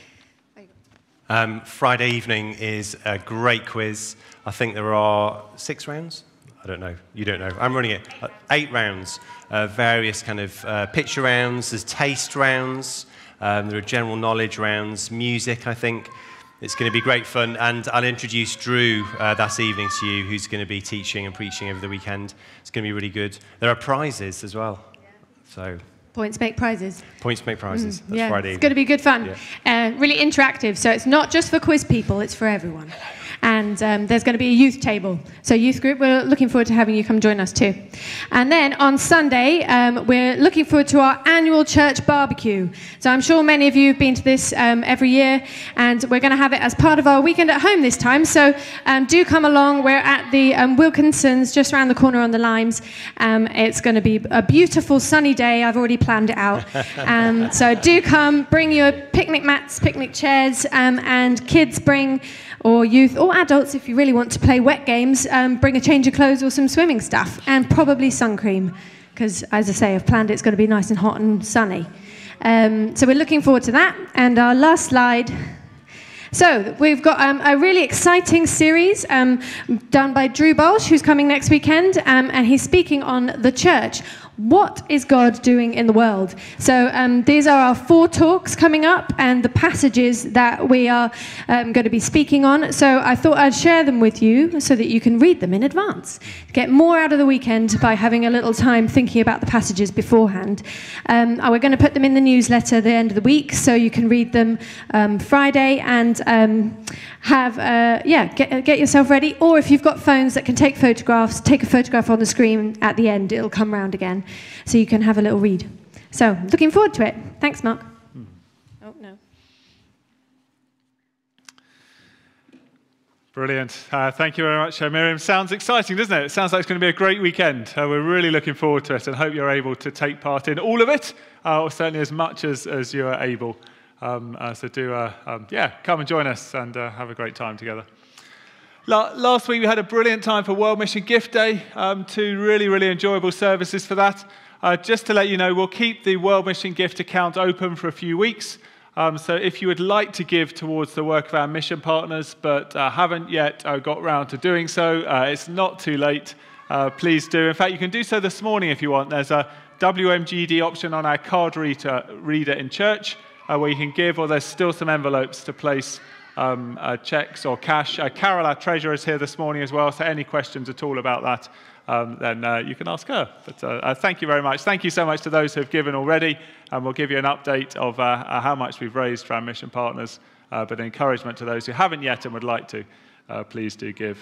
Um, Friday evening is a great quiz. I think there are six rounds. I don't know. You don't know. I'm running it. Uh, eight rounds. Uh, various kind of uh, picture rounds. There's taste rounds. Um, there are general knowledge rounds. Music, I think. It's going to be great fun. And I'll introduce Drew uh, that evening to you, who's going to be teaching and preaching over the weekend. It's going to be really good. There are prizes as well. So... Points make prizes. Points make prizes. Mm, That's yeah, Friday. It's going to be good fun. Yeah. Uh, really interactive. So it's not just for quiz people, it's for everyone. And um, there's going to be a youth table. So youth group, we're looking forward to having you come join us too. And then on Sunday, um, we're looking forward to our annual church barbecue. So I'm sure many of you have been to this um, every year, and we're going to have it as part of our weekend at home this time. So um, do come along. We're at the um, Wilkinsons, just around the corner on the Limes. Um, it's going to be a beautiful sunny day. I've already planned it out. Um, so do come, bring your picnic mats, picnic chairs, um, and kids bring, or youth, or adults, if you really want to play wet games, um, bring a change of clothes or some swimming stuff, and probably sun cream, because, as I say, I've planned it's going to be nice and hot and sunny. Um, so we're looking forward to that. And our last slide. So we've got um, a really exciting series um, done by Drew Bolsh, who's coming next weekend, um, and he's speaking on the church. What is God doing in the world? So um, these are our four talks coming up and the passages that we are um, going to be speaking on. So I thought I'd share them with you so that you can read them in advance. Get more out of the weekend by having a little time thinking about the passages beforehand. Um, we're going to put them in the newsletter at the end of the week so you can read them um, Friday and um, have, uh, yeah, get, get yourself ready. Or if you've got phones that can take photographs, take a photograph on the screen at the end. It'll come round again. So you can have a little read. So, looking forward to it. Thanks, Mark. Hmm. Oh, no. Brilliant. Uh, thank you very much, uh, Miriam. Sounds exciting, doesn't it? It sounds like it's going to be a great weekend. Uh, we're really looking forward to it and hope you're able to take part in all of it, uh, or certainly as much as, as you are able. Um, uh, so do, uh, um, yeah, come and join us and uh, have a great time together. Last week we had a brilliant time for World Mission Gift Day, um, two really, really enjoyable services for that. Uh, just to let you know, we'll keep the World Mission Gift account open for a few weeks. Um, so if you would like to give towards the work of our mission partners, but uh, haven't yet uh, got round to doing so, uh, it's not too late. Uh, please do. In fact, you can do so this morning if you want. There's a W M G D option on our card reader, reader in church uh, where you can give, or there's still some envelopes to place Um, uh, checks or cash. Uh, Carol, our treasurer, is here this morning as well, so any questions at all about that, um, then uh, you can ask her. But uh, uh, thank you very much. Thank you so much to those who have given already, and we'll give you an update of uh, uh, how much we've raised for our mission partners, uh, but encouragement to those who haven't yet and would like to, uh, please do give.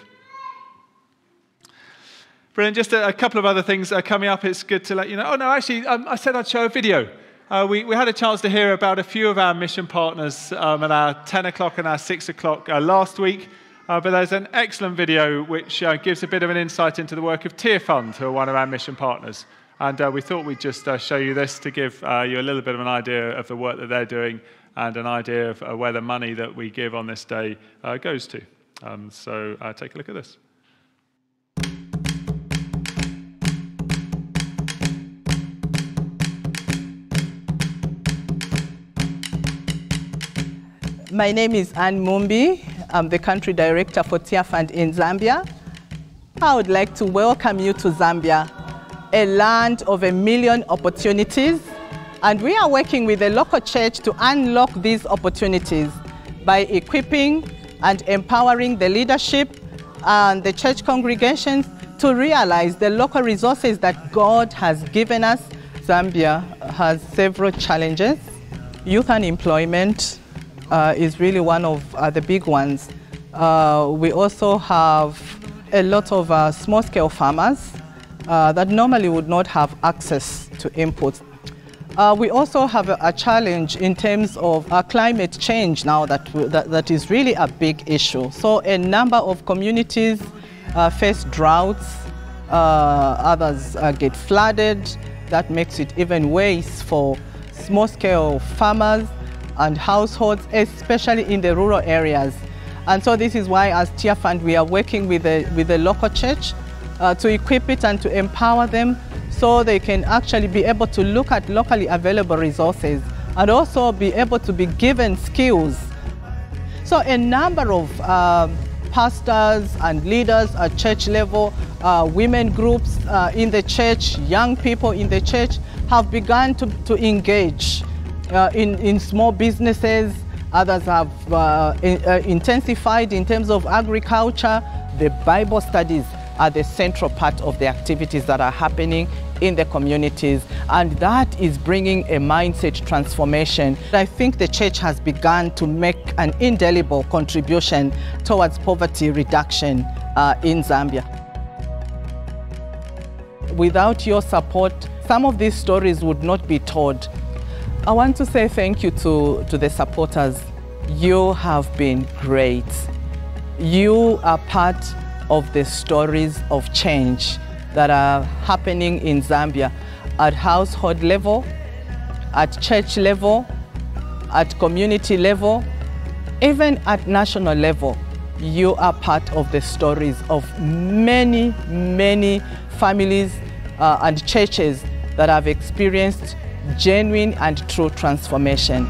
Brilliant. Just a, a couple of other things uh, coming up. It's good to let you know. Oh, no, actually, um, I said I'd show a video. Uh, we, we had a chance to hear about a few of our mission partners um, at our ten o'clock and our six o'clock uh, last week. Uh, but there's an excellent video which uh, gives a bit of an insight into the work of Tear Fund, who are one of our mission partners. And uh, we thought we'd just uh, show you this to give uh, you a little bit of an idea of the work that they're doing and an idea of uh, where the money that we give on this day uh, goes to. Um, so uh, take a look at this. My name is Anne Mumbi. I'm the country director for Tear Fund in Zambia. I would like to welcome you to Zambia, a land of a million opportunities. And we are working with the local church to unlock these opportunities by equipping and empowering the leadership and the church congregations to realize the local resources that God has given us. Zambia has several challenges. Youth unemployment uh, is really one of uh, the big ones. Uh, we also have a lot of uh, small-scale farmers uh, that normally would not have access to inputs. Uh, we also have a, a challenge in terms of uh, climate change now that, that, that is really a big issue. So a number of communities uh, face droughts, uh, others uh, get flooded. That makes it even worse for small-scale farmers and households, especially in the rural areas. And so this is why as Tear Fund we are working with the, with the local church uh, to equip it and to empower them so they can actually be able to look at locally available resources and also be able to be given skills. So a number of um, pastors and leaders at church level, uh, women groups uh, in the church, young people in the church have begun to, to engage uh, in, in small businesses. Others have uh, in, uh, intensified in terms of agriculture. The Bible studies are the central part of the activities that are happening in the communities, and that is bringing a mindset transformation. I think the church has begun to make an indelible contribution towards poverty reduction uh, in Zambia. Without your support, some of these stories would not be told. I want to say thank you to, to the supporters. You have been great. You are part of the stories of change that are happening in Zambia at household level, at church level, at community level, even at national level. You are part of the stories of many, many families uh, and churches that have experienced genuine and true transformation.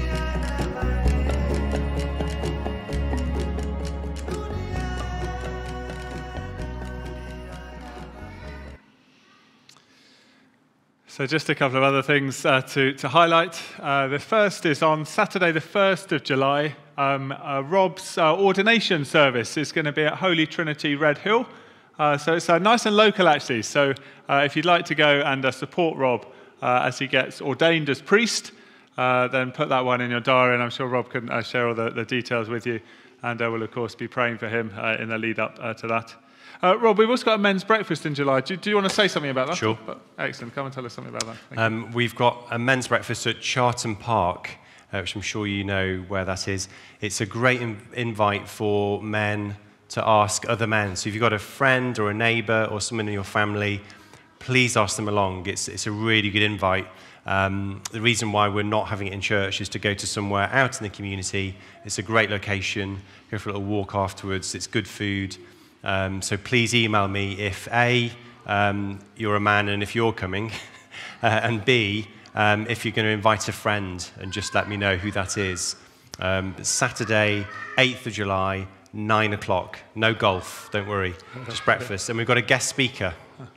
So just a couple of other things uh, to, to highlight. Uh, the first is on Saturday the first of July, um, uh, Rob's uh, ordination service is going to be at Holy Trinity Red Hill. Uh, so it's uh, nice and local actually. So uh, if you'd like to go and uh, support Rob uh, as he gets ordained as priest, uh, then put that one in your diary, and I'm sure Rob can uh, share all the, the details with you. And uh, we'll of course be praying for him uh, in the lead up uh, to that. Uh, Rob, we've also got a men's breakfast in July. Do, do you want to say something about that? Sure. Excellent. Come and tell us something about that. Um, we've got a men's breakfast at Charlton Park, uh, which I'm sure you know where that is. It's a great in- invite for men to ask other men. So if you've got a friend or a neighbour or someone in your family, please ask them along. It's, it's a really good invite. Um, the reason why we're not having it in church is to go to somewhere out in the community. It's a great location. Go for a little walk afterwards. It's good food. Um, so please email me if A, um, you're a man and if you're coming, uh, and B, um, if you're going to invite a friend, and just let me know who that is. Um, Saturday, eighth of July, nine o'clock. No golf, don't worry, just breakfast. And we've got a guest speaker.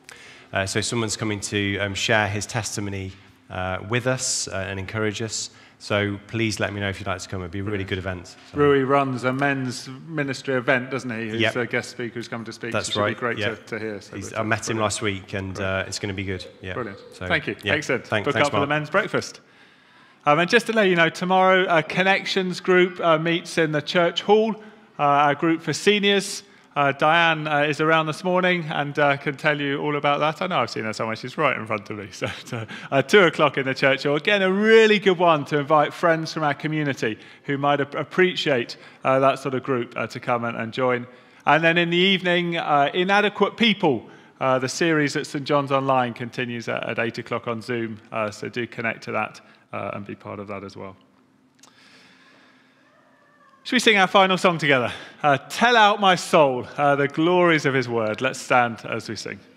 Uh, so someone's coming to um, share his testimony uh, with us uh, and encourage us. So please let me know if you'd like to come. It'd be a really good event. So. Rui runs a men's ministry event, doesn't he? Who's yep. a guest speaker who's come to speak. That's so it right. Should be great yep. to, to hear. So I met him last week, and uh, it's going to be good. Yeah. Brilliant. So, Thank you. Yeah. Excellent. Thank, Book thanks, up for Mark. the men's breakfast. Um, and just to let you know, tomorrow a Connections group uh, meets in the church hall. Uh, our group for seniors. Uh, Diane uh, is around this morning and uh, can tell you all about that. I know I've seen her somewhere. She's right in front of me. So, so uh, two o'clock in the church hall. Again, a really good one to invite friends from our community who might ap- appreciate uh, that sort of group uh, to come and, and join. And then in the evening, uh, Inadequate People. Uh, the series at St John's Online continues at, at eight o'clock on Zoom. Uh, so do connect to that uh, and be part of that as well. Should we sing our final song together? Uh, Tell out my soul, uh, the glories of his word. Let's stand as we sing.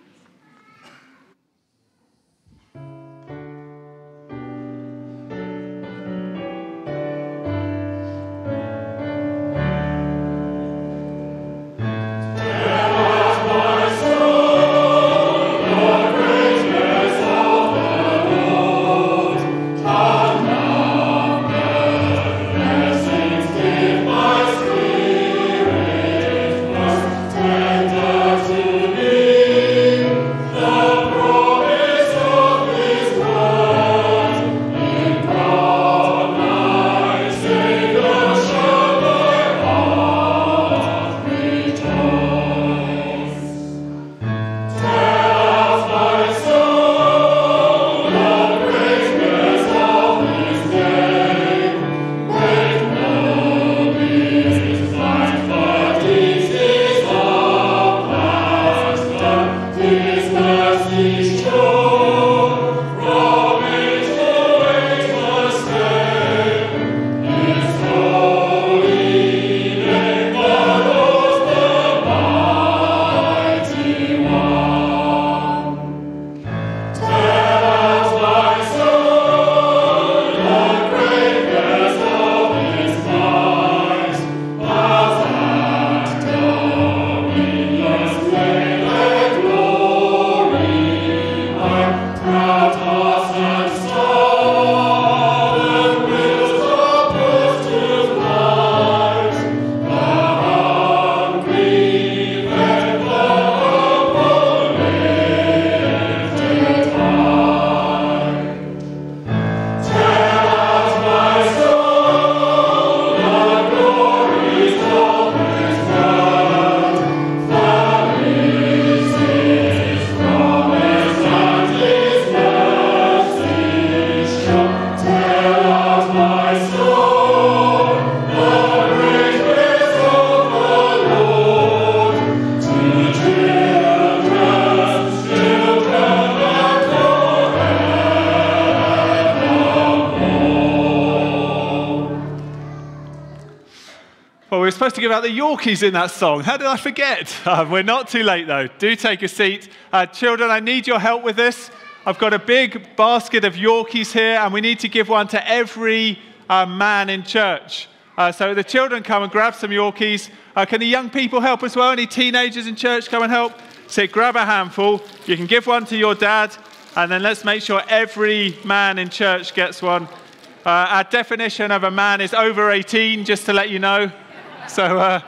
Well, we were supposed to give out the Yorkies in that song. How did I forget? Uh, we're not too late, though. Do take a seat. Uh, children, I need your help with this. I've got a big basket of Yorkies here, and we need to give one to every uh, man in church. Uh, so the children come and grab some Yorkies. Uh, can the young people help as well? Any teenagers in church come and help? So grab a handful. You can give one to your dad, and then let's make sure every man in church gets one. Uh, our definition of a man is over eighteen, just to let you know. So uh,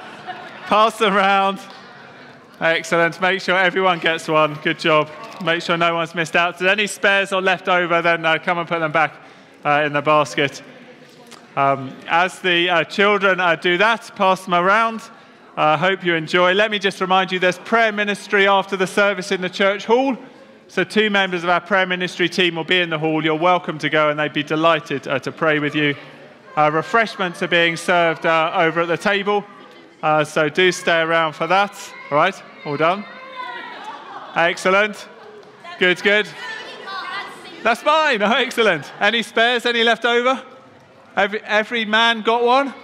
pass them around. Excellent. Make sure everyone gets one. Good job. Make sure no one's missed out. If there's any spares or left over, then uh, come and put them back uh, in the basket. Um, as the uh, children uh, do that, pass them around. I uh, hope you enjoy. Let me just remind you, there's prayer ministry after the service in the church hall. So two members of our prayer ministry team will be in the hall. You're welcome to go, and they'd be delighted uh, to pray with you. Uh, refreshments are being served uh, over at the table, uh, so do stay around for that. All right, all done? Excellent. Good, good. That's mine. Oh, excellent. Any spares? Any left over? Every, every man got one?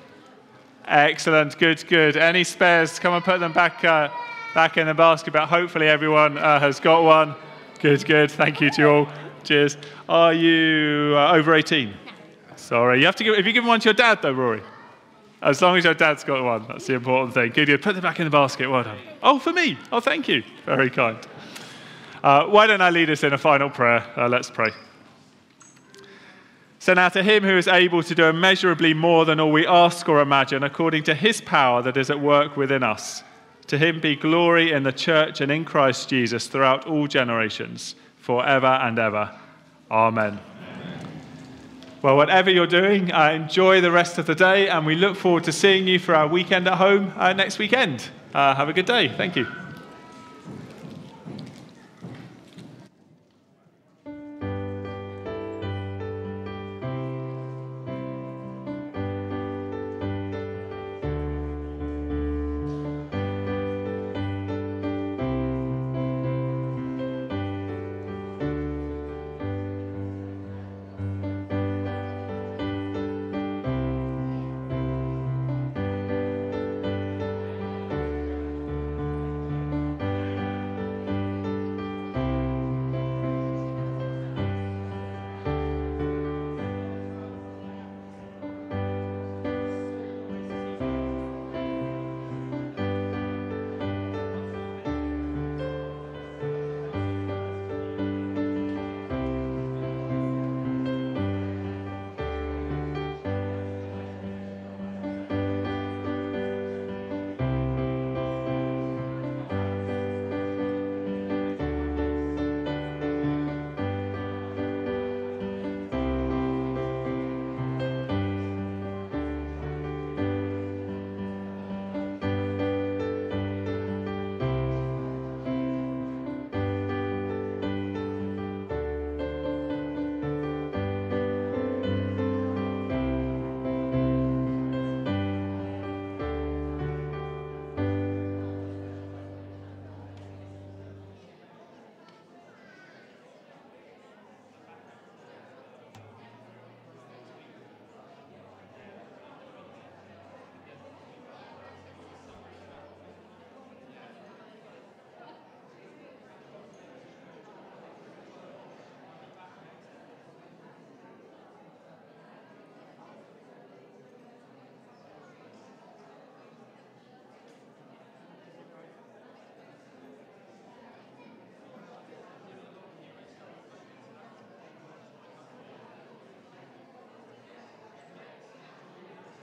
Excellent. Good, good. Any spares? Come and put them back, uh, back in the basket, but hopefully everyone uh, has got one. Good, good. Thank you to you all. Cheers. Are you uh, over eighteen? Sorry, you have to give. If you give one to your dad, though, Rory, as long as your dad's got one, that's the important thing. Good, good. Put them back in the basket. Well done. Oh, for me. Oh, thank you. Very kind. Uh, why don't I lead us in a final prayer? Uh, let's pray. So now, to him who is able to do immeasurably more than all we ask or imagine, according to his power that is at work within us, to him be glory in the church and in Christ Jesus throughout all generations, forever and ever. Amen. Well, whatever you're doing, uh, enjoy the rest of the day, and we look forward to seeing you for our weekend at home uh, next weekend. Uh, have a good day. Thank you.